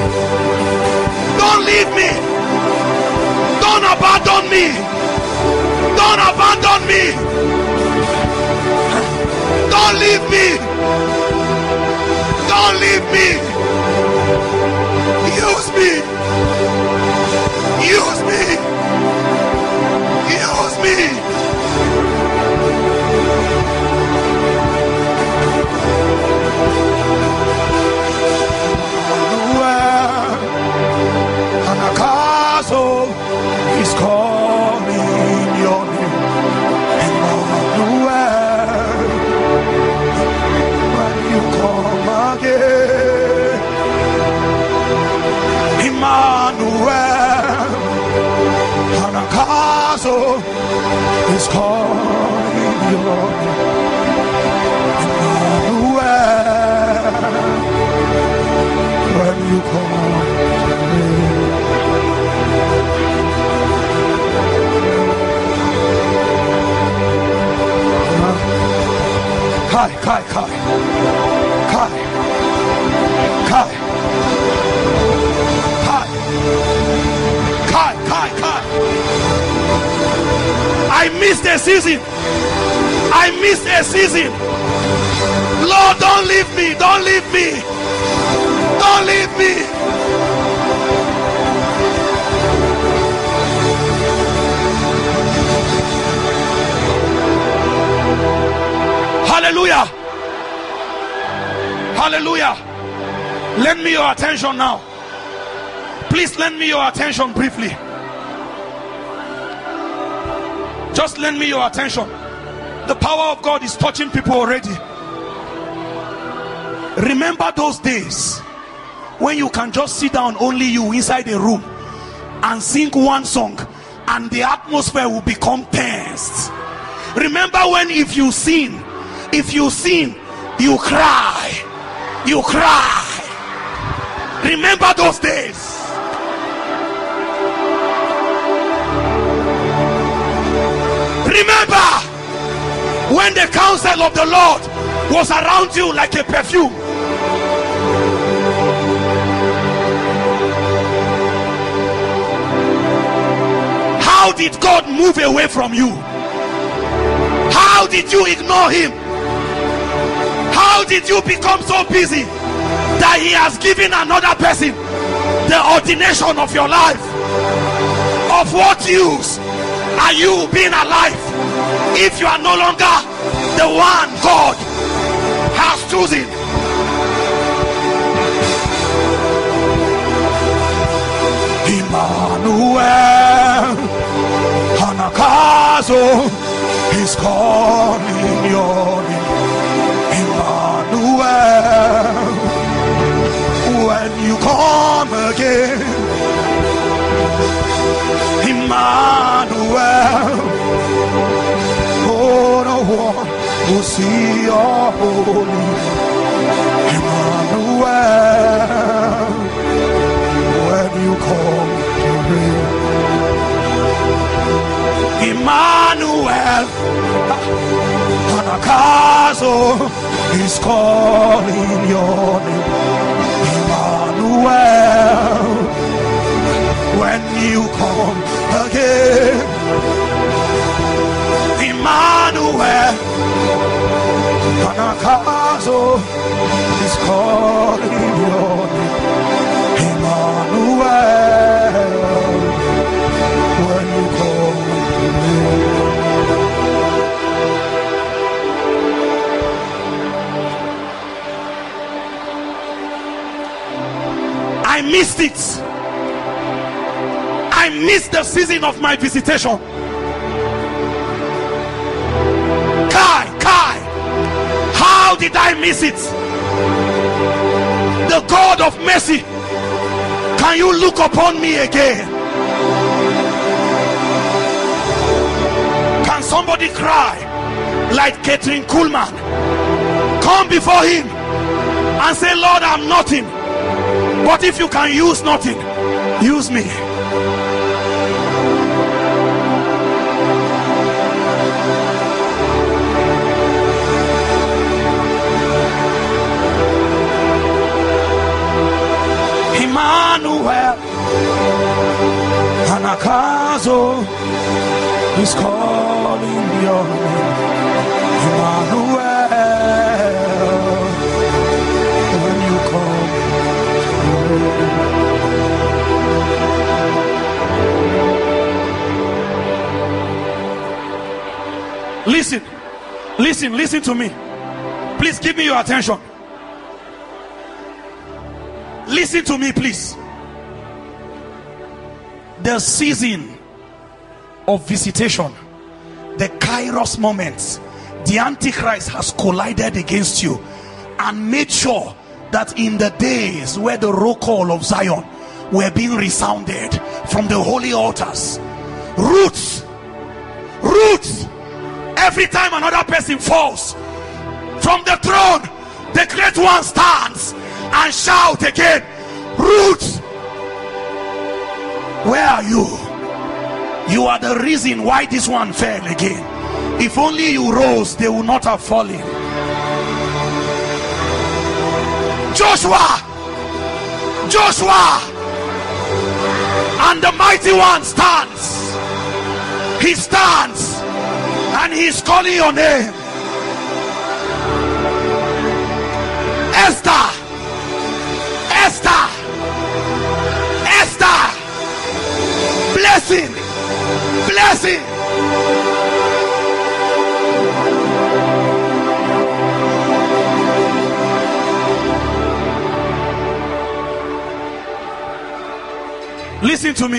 Don't leave me. Don't abandon me. Don't abandon me. Don't leave me. Don't leave me. Use me. Use me. Use me. Anakazo is calling your name. Emmanuel. is calling your Emmanuel. When you come to me, Kai, Kai, Kai, Kai, Kai, Kai, Kai, Kai, Kai. I missed a season. I missed a season. Lord, don't leave me. Don't leave me. Don't leave me. Hallelujah. Hallelujah. Lend me your attention now. Please lend me your attention briefly. Just lend me your attention. The power of God is touching people already. Remember those days when you can just sit down, only you, inside a room, and sing one song, and the atmosphere will become tense. Remember when if you sing, you cry. You cry. Remember those days. Remember when the counsel of the Lord was around you like a perfume. How did God move away from you? How did you ignore him? How did you become so busy that he has given another person the ordination of your life? Of what use are you being alive if you are no longer the one God has chosen? Emmanuel, Hanakazo is calling your name. Emmanuel, when you come again, Emmanuel, oh, the one who see your holy Emmanuel, when you come to me, Emmanuel, Anakazo is calling your name. Emmanuel, when you come again, Emmanuel, Anakazo is calling your name. Emmanuel, when you come again. I missed it. I missed the season of my visitation. Kai, Kai, how did I miss it? The God of mercy, can you look upon me again? Can somebody cry like Catherine Kuhlman? Come before him and say, Lord, I'm nothing. But if you can use nothing, use me. Emmanuel, Anakazo is calling your name. Emmanuel, when you come. Listen to me. Please give me your attention. Listen to me, please. The season of visitation, the Kairos moments, the Antichrist has collided against you and made sure that in the days where the roll call of Zion were being resounded from the holy altars, roots Every time another person falls from the throne, the great one stands and shout again, Ruth, where are you? You are the reason why this one fell again. If only you rose, they would not have fallen. Joshua, and the mighty one stands. He stands and he is calling your name. Esther, blessing. Listen to me.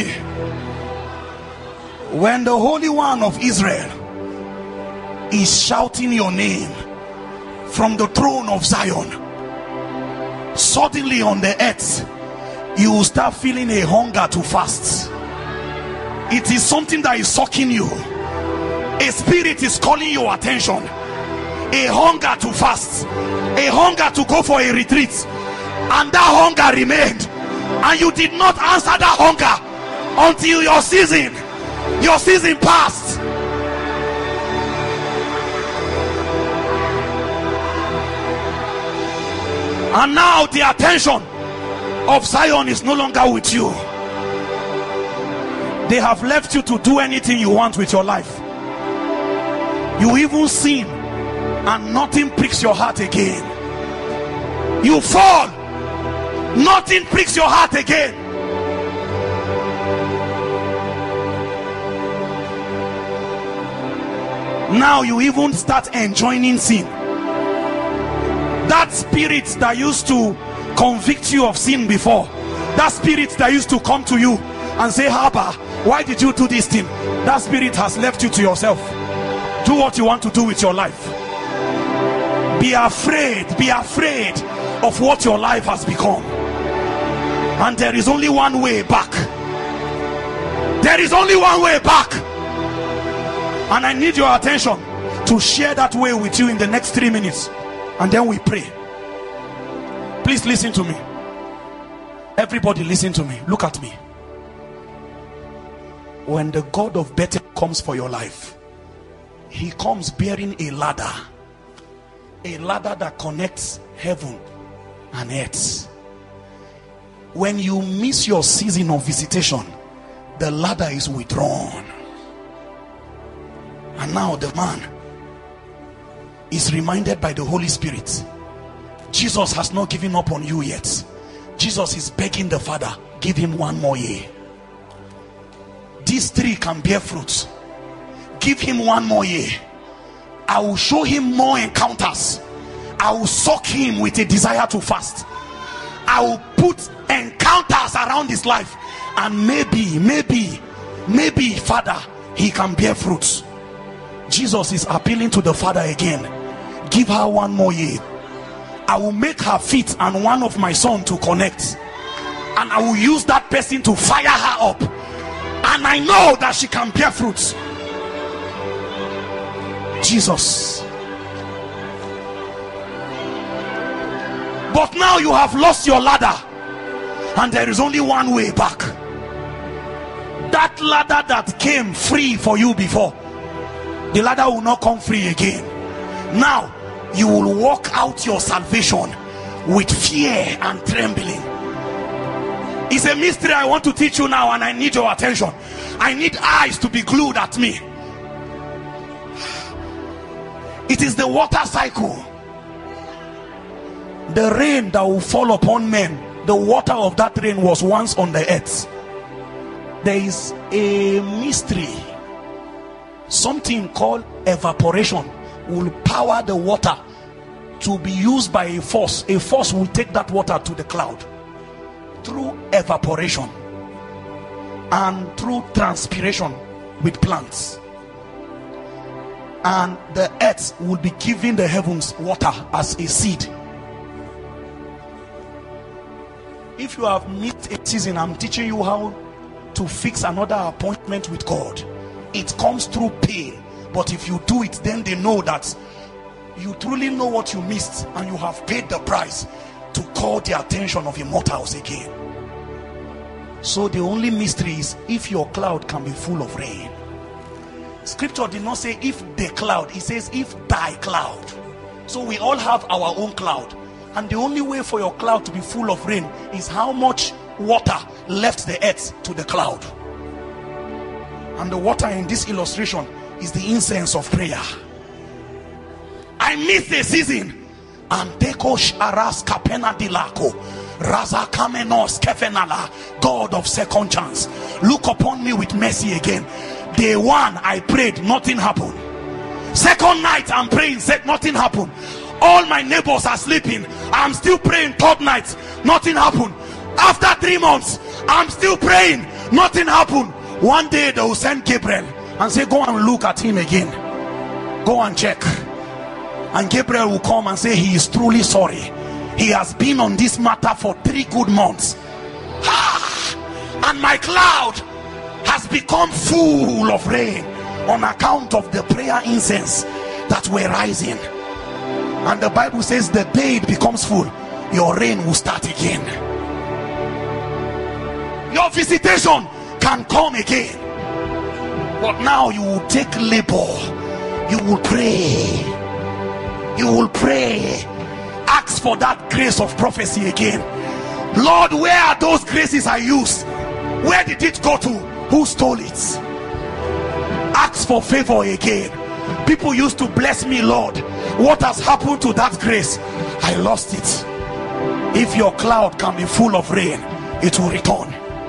When the Holy One of Israel is shouting your name from the throne of Zion, suddenly on the earth you will start feeling a hunger to fast. It is something that is sucking you. A spirit is calling your attention. A hunger to fast, a hunger to go for a retreat, and that hunger remained, and you did not answer that hunger until your season passed. And now the attention of Zion is no longer with you. They have left you to do anything you want with your life. You even sin and nothing pricks your heart again. You fall, nothing pricks your heart again. Now you even start enjoying sin. That spirit that used to convict you of sin before, that spirit that used to come to you and say, Haba, why did you do this thing? That spirit has left you to yourself. Do what you want to do with your life. Be afraid of what your life has become. And there is only one way back. There is only one way back. And I need your attention to share that way with you in the next 3 minutes. And then we pray. Please listen to me. Everybody listen to me. Look at me. When the God of Bethel comes for your life, he comes bearing a ladder that connects heaven and earth. When you miss your season of visitation, the ladder is withdrawn, and now the man is reminded by the Holy Spirit, Jesus has not given up on you yet. Jesus is begging the Father, give him 1 more year. This tree can bear fruit. Give him 1 more year. I will show him more encounters. I will suck him with a desire to fast. I will put encounters around his life, and maybe Father, he can bear fruits. Jesus is appealing to the Father again. Give her 1 more year. I will make her feet and one of my son to connect, and I will use that person to fire her up, and I know that she can bear fruits. Jesus. But now you have lost your ladder, and there is only one way back. That ladder that came free for you before, the ladder will not come free again. Now you will walk out your salvation with fear and trembling. It's a mystery I want to teach you now, and I need your attention. I need eyes to be glued at me. It is the water cycle. The rain that will fall upon men, the water of that rain was once on the earth. There is a mystery. Something called evaporation will power the water to be used by a force. A force will take that water to the cloud through evaporation and through transpiration with plants. And the earth will be giving the heavens water as a seed. If you have missed a season, I'm teaching you how to fix another appointment with God. It comes through pain. But if you do it, then they know that you truly know what you missed, and you have paid the price to call the attention of immortals again. So the only mystery is if your cloud can be full of rain. Scripture did not say if the cloud, it says if thy cloud. So we all have our own cloud, and the only way for your cloud to be full of rain is how much water left the earth to the cloud. And the water in this illustration is the incense of prayer. I missed a season, and Dekosh Aras Kapena Dilako Raza Kamenos Kefenala, God of second chance, look upon me with mercy again. Day one I prayed, nothing happened. Second night I'm praying, said nothing happened. All my neighbors are sleeping, I'm still praying. Third night, nothing happened. After 3 months, I'm still praying, nothing happened. One day they will send Gabriel and say, go and look at him again, go and check. And Gabriel will come and say he is truly sorry. He has been on this matter for 3 good months. And my cloud has become full of rain on account of the prayer incense that were rising. And the Bible says the day it becomes full, your rain will start again. Your visitation can come again, but now you will take labor. You will pray. You will pray. Ask for that grace of prophecy again. Lord, where are those graces I used? Where did it go to? Who stole it? Ask for favor again. People used to bless me, Lord. What has happened to that grace? I lost it. If your cloud can be full of rain, it will return.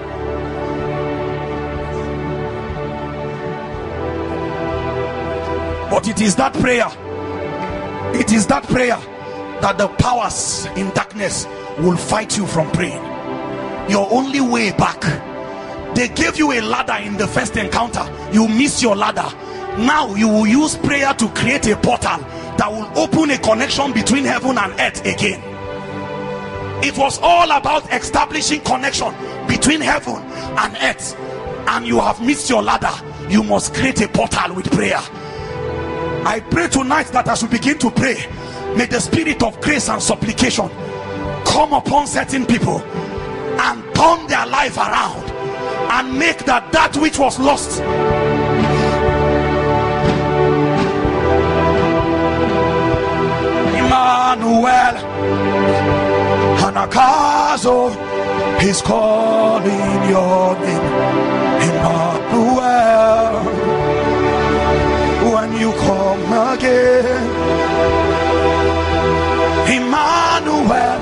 But it is that prayer, it is that prayer that the powers in darkness will fight you from praying. Your only way back, they gave you a ladder in the first encounter, you miss your ladder. Now you will use prayer to create a portal that will open a connection between heaven and earth again. It was all about establishing connection between heaven and earth, and you have missed your ladder. You must create a portal with prayer. I pray tonight that as we begin to pray, may the spirit of grace and supplication come upon certain people and turn their life around and make that which was lost. Emmanuel, Hanakazo, he's calling your name. Emmanuel, when you come again, Emmanuel,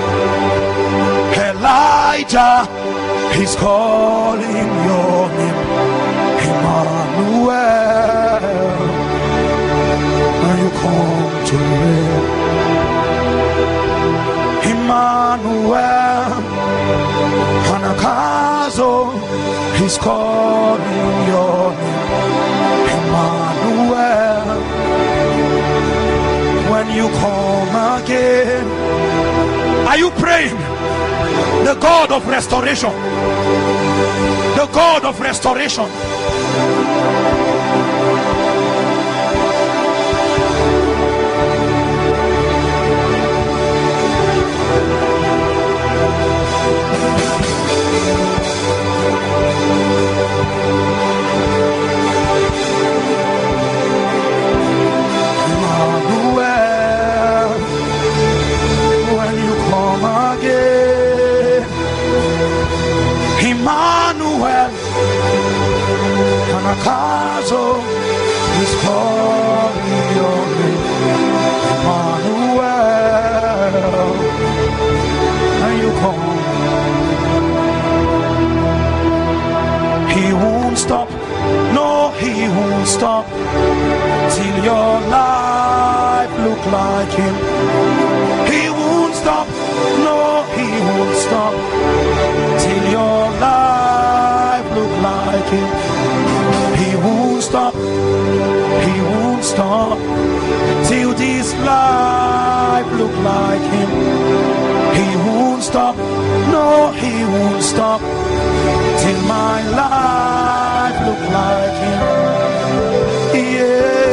Elijah, he's calling your name. Emmanuel, when you come to reign. Emmanuel, Hanakazo, he's calling your name. Emmanuel, when you come again. Are you praying? The God of restoration, the God of restoration. Emmanuel, Hanakazo is calling your name. Emmanuel, and you come. He won't stop, no, he won't stop till your life look like him. He won't stop, no, he won't stop till your life look like him. He won't stop, he won't stop till this life look like him. He won't stop, no, he won't stop till my life look like him. Yeah.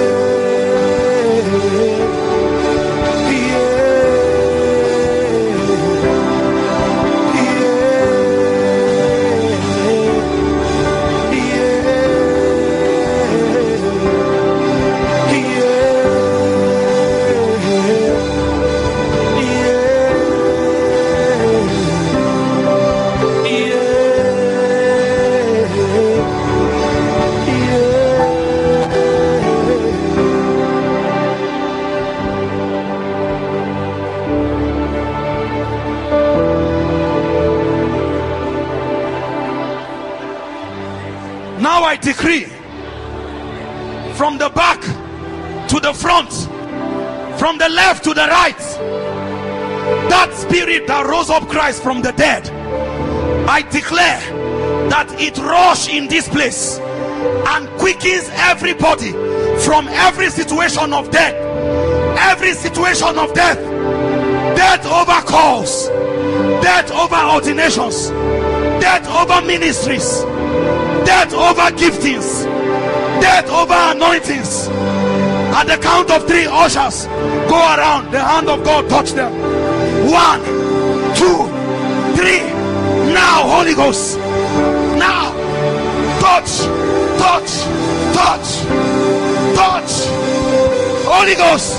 decree, from the back to the front, from the left to the right, that spirit that rose up Christ from the dead, I declare that it rush in this place and quickens everybody from every situation of death. Every situation of death, death over calls, death over ordinations, death over ministries, death over giftings, death over anointings. At the count of 3, ushers go around, the hand of God touch them. 1, 2, 3. Now, Holy Ghost, now, touch, touch, touch, touch. Holy Ghost,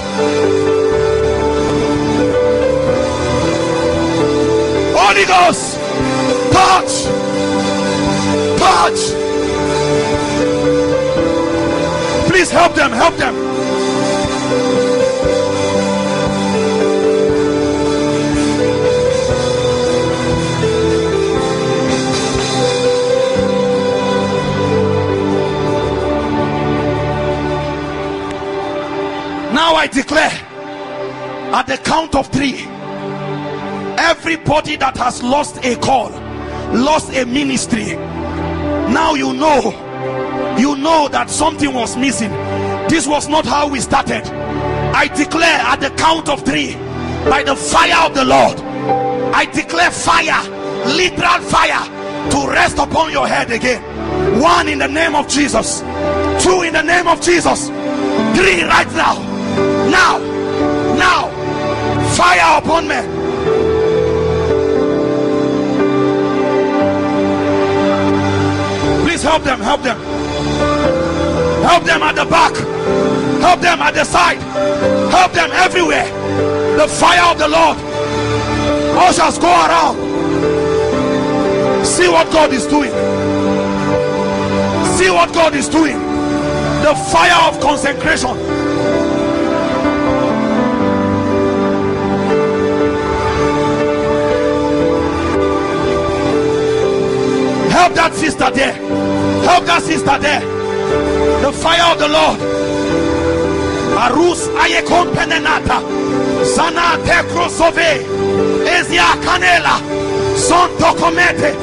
Holy Ghost, touch, touch. Please help them, help them. Now I declare, at the count of 3, everybody that has lost a call, lost a ministry, now you know that something was missing. This was not how we started. I declare, at the count of 3, by the fire of the Lord, I declare fire, literal fire, to rest upon your head again. 1, in the name of Jesus. 2, in the name of Jesus. 3, right now. Now, now, fire upon men. Please help them, help them. Help them at the back, help them at the side, help them everywhere. The fire of the Lord. Ushers, go around. See what God is doing. See what God is doing. The fire of consecration. Help that sister there. Help that sister there. The fire of the Lord. Arus ayekon penenata. Sana tekrosove. Ezia canela. Son tokomete.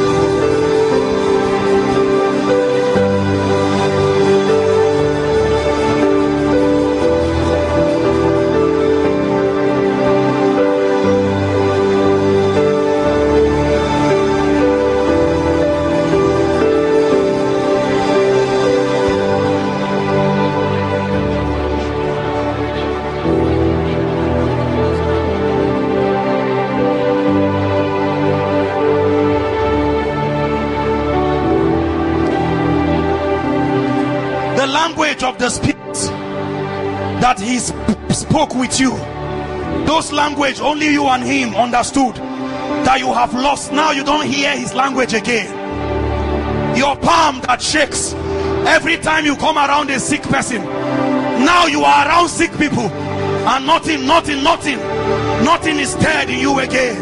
Of the Spirit that he spoke with you, those language only you and him understood, that you have lost. Now you don't hear his language again. Your palm that shakes every time you come around a sick person, now you are around sick people and nothing is stirred in you again.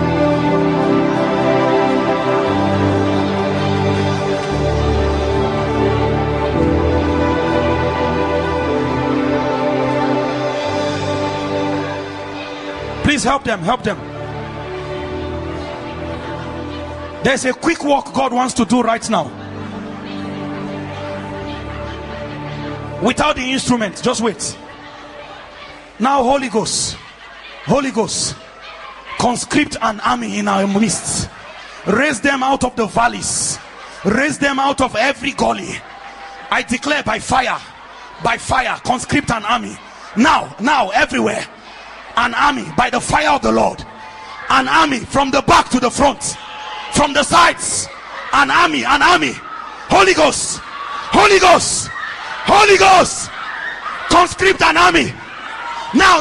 Please help them, help them. There's a quick work God wants to do right now. Without the instrument, just wait. Now, Holy Ghost, Holy Ghost, conscript an army in our midst. Raise them out of the valleys. Raise them out of every gully. I declare by fire, conscript an army. Now, everywhere. An army by the fire of the Lord. An army from the back to the front, from the sides. An army. Holy Ghost, Holy Ghost, Holy Ghost, conscript an army. Now.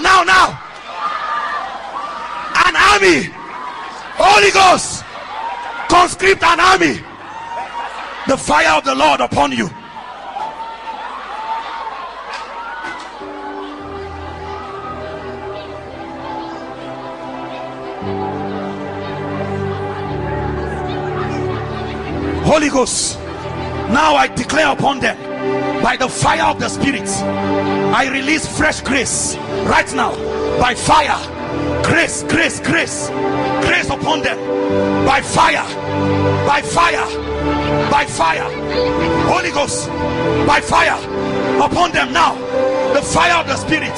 An army. Holy Ghost, conscript an army. The fire of the Lord upon you. Holy Ghost, Now I declare upon them, by the fire of the Spirit, I release fresh grace right now. By fire, grace, grace, grace, grace upon them. By fire, by fire, by fire. Holy Ghost, by fire upon them now. The fire of the Spirit.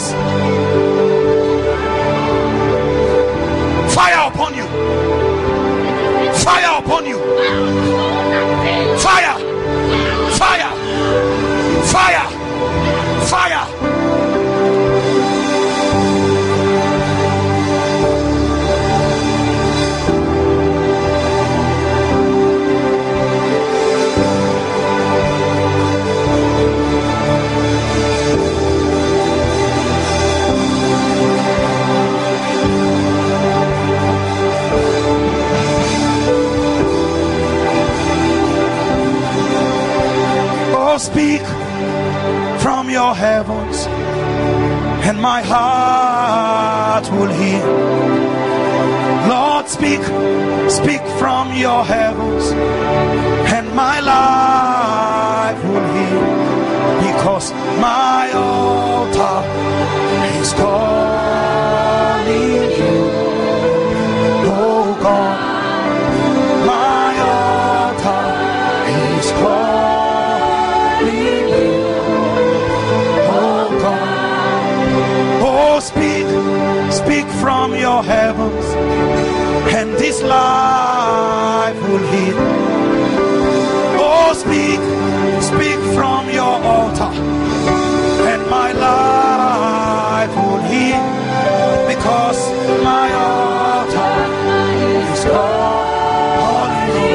Fire upon you. Fire upon you. Fire. Fire. Fire. Fire. Speak from your heavens, and my heart will hear. Lord, speak, speak from your heavens, and my life will hear, because my altar is calling you, oh God. My altar is calling. Speak, speak from your heavens, and this life will hear. Oh, speak, speak from your altar, and my life will hear, because my altar is calling you.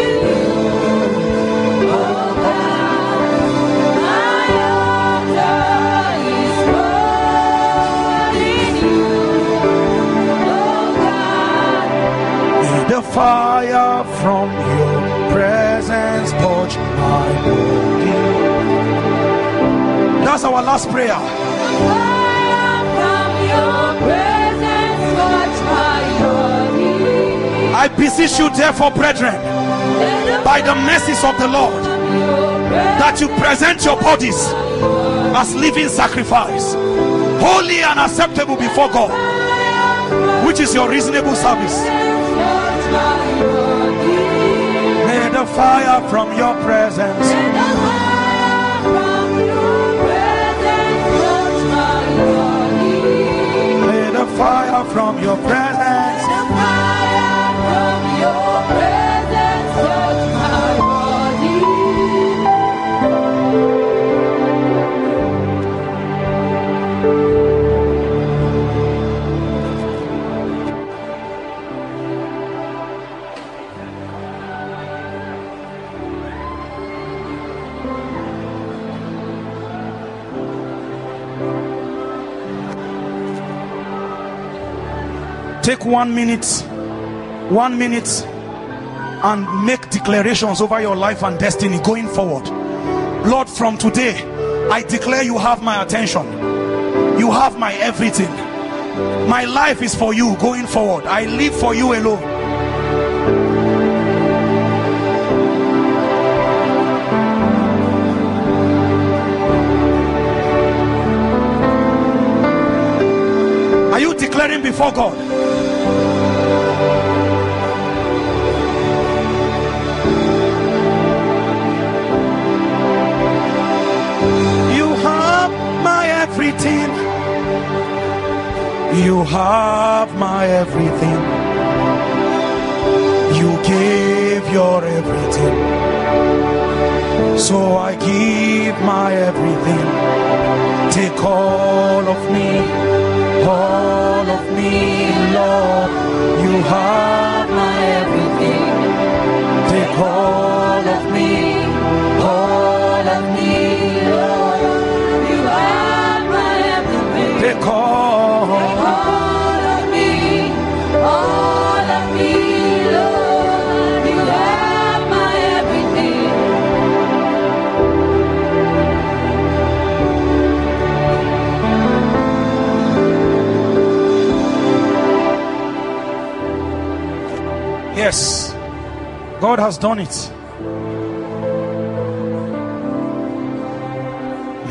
The fire from your presence touch my body. That's our last prayer. Fire from your presence touch my body. I beseech you therefore, brethren, by the mercies of the Lord, that you present your bodies as living sacrifice, holy and acceptable before God, which is your reasonable service. May the fire from your presence, may the fire from your presence, touch my body. Take 1 minute, and make declarations over your life and destiny going forward. Lord, from today I declare you have my attention, you have my everything. My life is for you going forward. I live for you alone. Are you declaring before God? You have my everything. You have my everything. You gave your everything, so I give my everything. Take all of me, Lord. You have my everything. Take all of me, Lord. You have my everything. Take all of me, Lord. You have my everything. Yes, God has done it.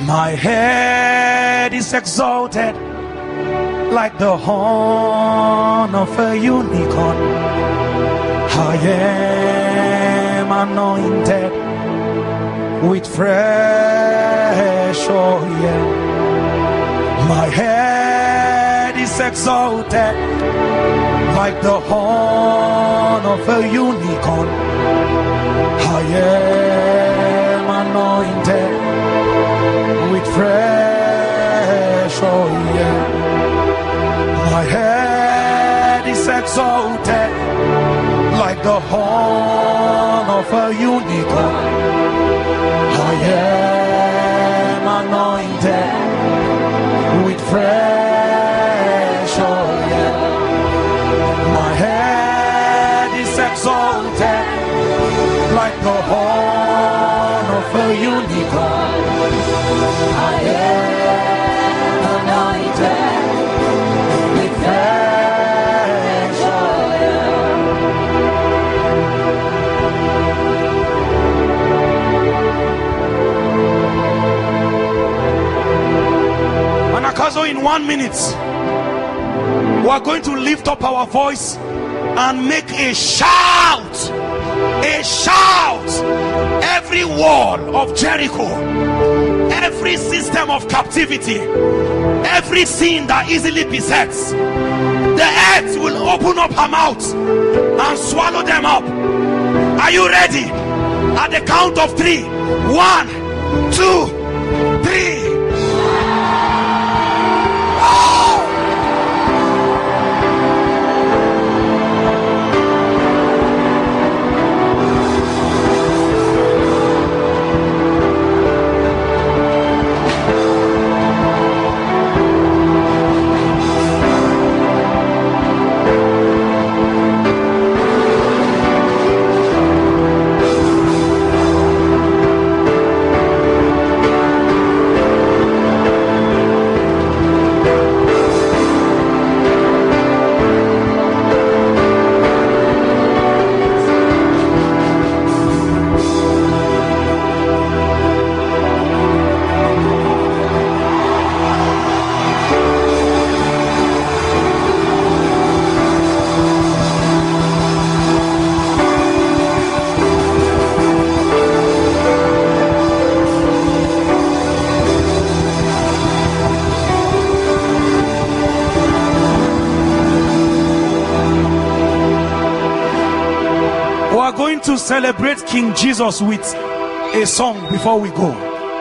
My head is exalted like the horn of a unicorn. I am anointed with fresh oil. My head is exalted like the horn of a unicorn. I am anointed with fresh oil. My head is exalted like the horn of a unicorn. I am anointed with fresh oil. My head is exalted like the horn of a unicorn. I am anointed with fresh oil. Anakazo, in 1 minute, we are going to lift up our voice and make a shout. A shout. Every wall of Jericho, every system of captivity, every sin that easily besets, the earth will open up her mouth and swallow them up. Are you ready? At the count of 3. 1, 2, 3. To celebrate King Jesus with a song before we go.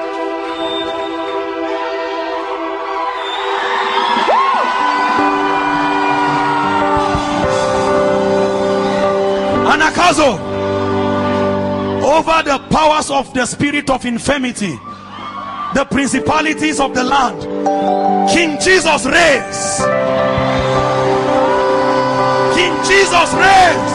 Anakazo, over the powers of the spirit of infirmity, the principalities of the land, King Jesus reigns. King Jesus reigns.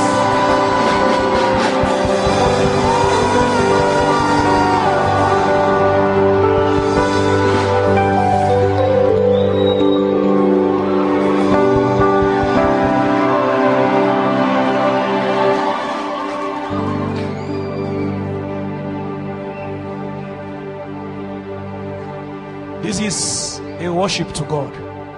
This is a worship to God.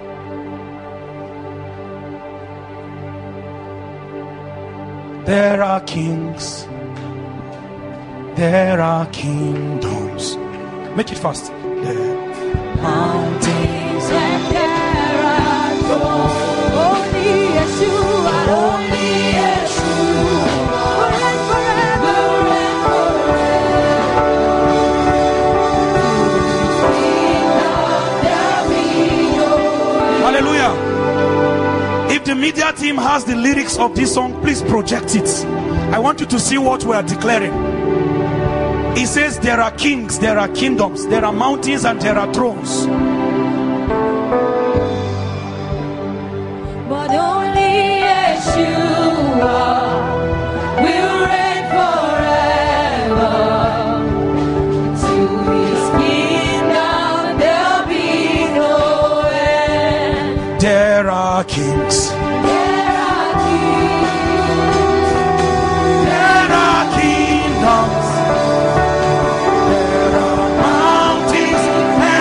There are kings, there are kingdoms. Make it fast. There are mountains and there are thrones. Only Yeshua, only Yeshua, forever, forever. Hallelujah. If the media team has the lyrics of this song, please project it. I want you to see what we are declaring. It says there are kings, there are kingdoms, there are mountains and there are thrones. But only Yeshua will reign forever. To his kingdom there'll be no end. There are kings. There are kings. There are kingdoms. There are mountains and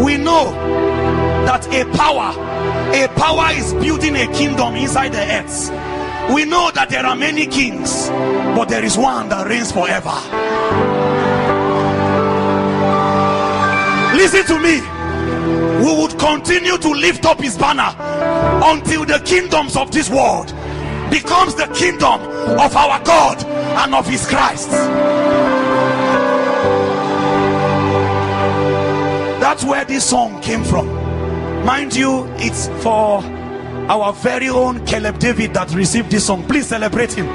We know that a power is building a kingdom inside the earth. We know that there are many kings, but there is one that reigns forever. Listen to me. We would continue to lift up his banner until the kingdoms of this world becomes the kingdom of our God and of his Christ. That's where this song came from. Mind you, it's for our very own Caleb David that received this song. Please celebrate him.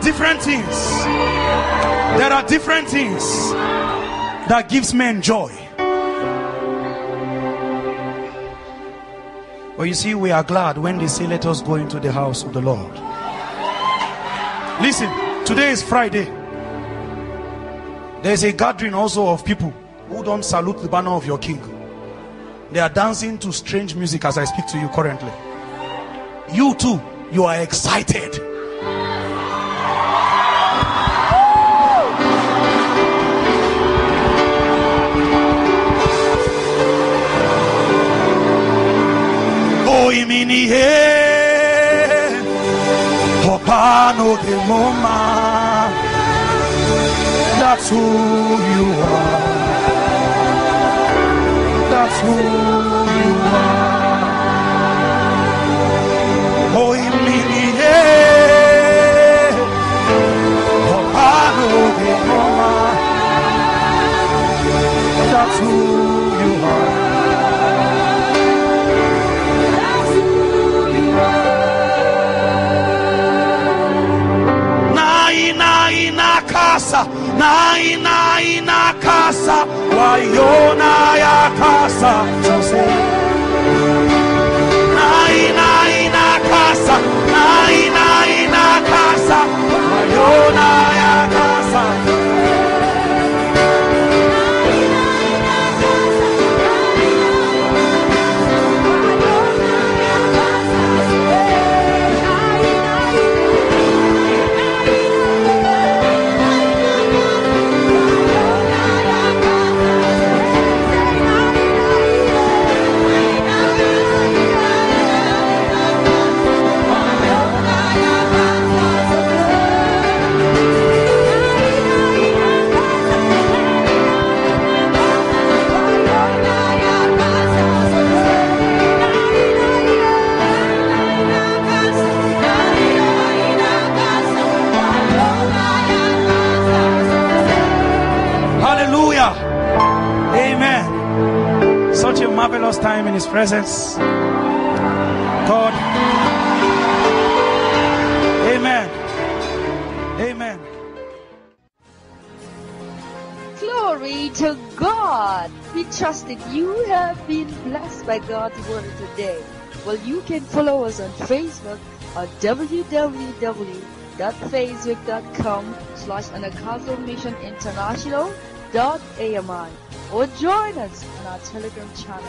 different things. There are different things that gives men joy. But you see, we are glad when they say, let us go into the house of the Lord. Listen, today is Friday. There is a gathering also of people who don't salute the banner of your king. They are dancing to strange music as I speak to you currently. You too, you are excited. Oh, imini he, hopano de moma. That's who you are. That's who you are. Oh, imini he, hopano de moma. That's who you are. Na casa wayona ya casa jose na casa na casa wayona ya casa Marvelous time in his presence. God. Amen. Amen. Glory to God. We trust that you have been blessed by God's word today. Well, you can follow us on Facebook at www.facebook.com/anagkazomissioninternational.ami or join us on our Telegram channel.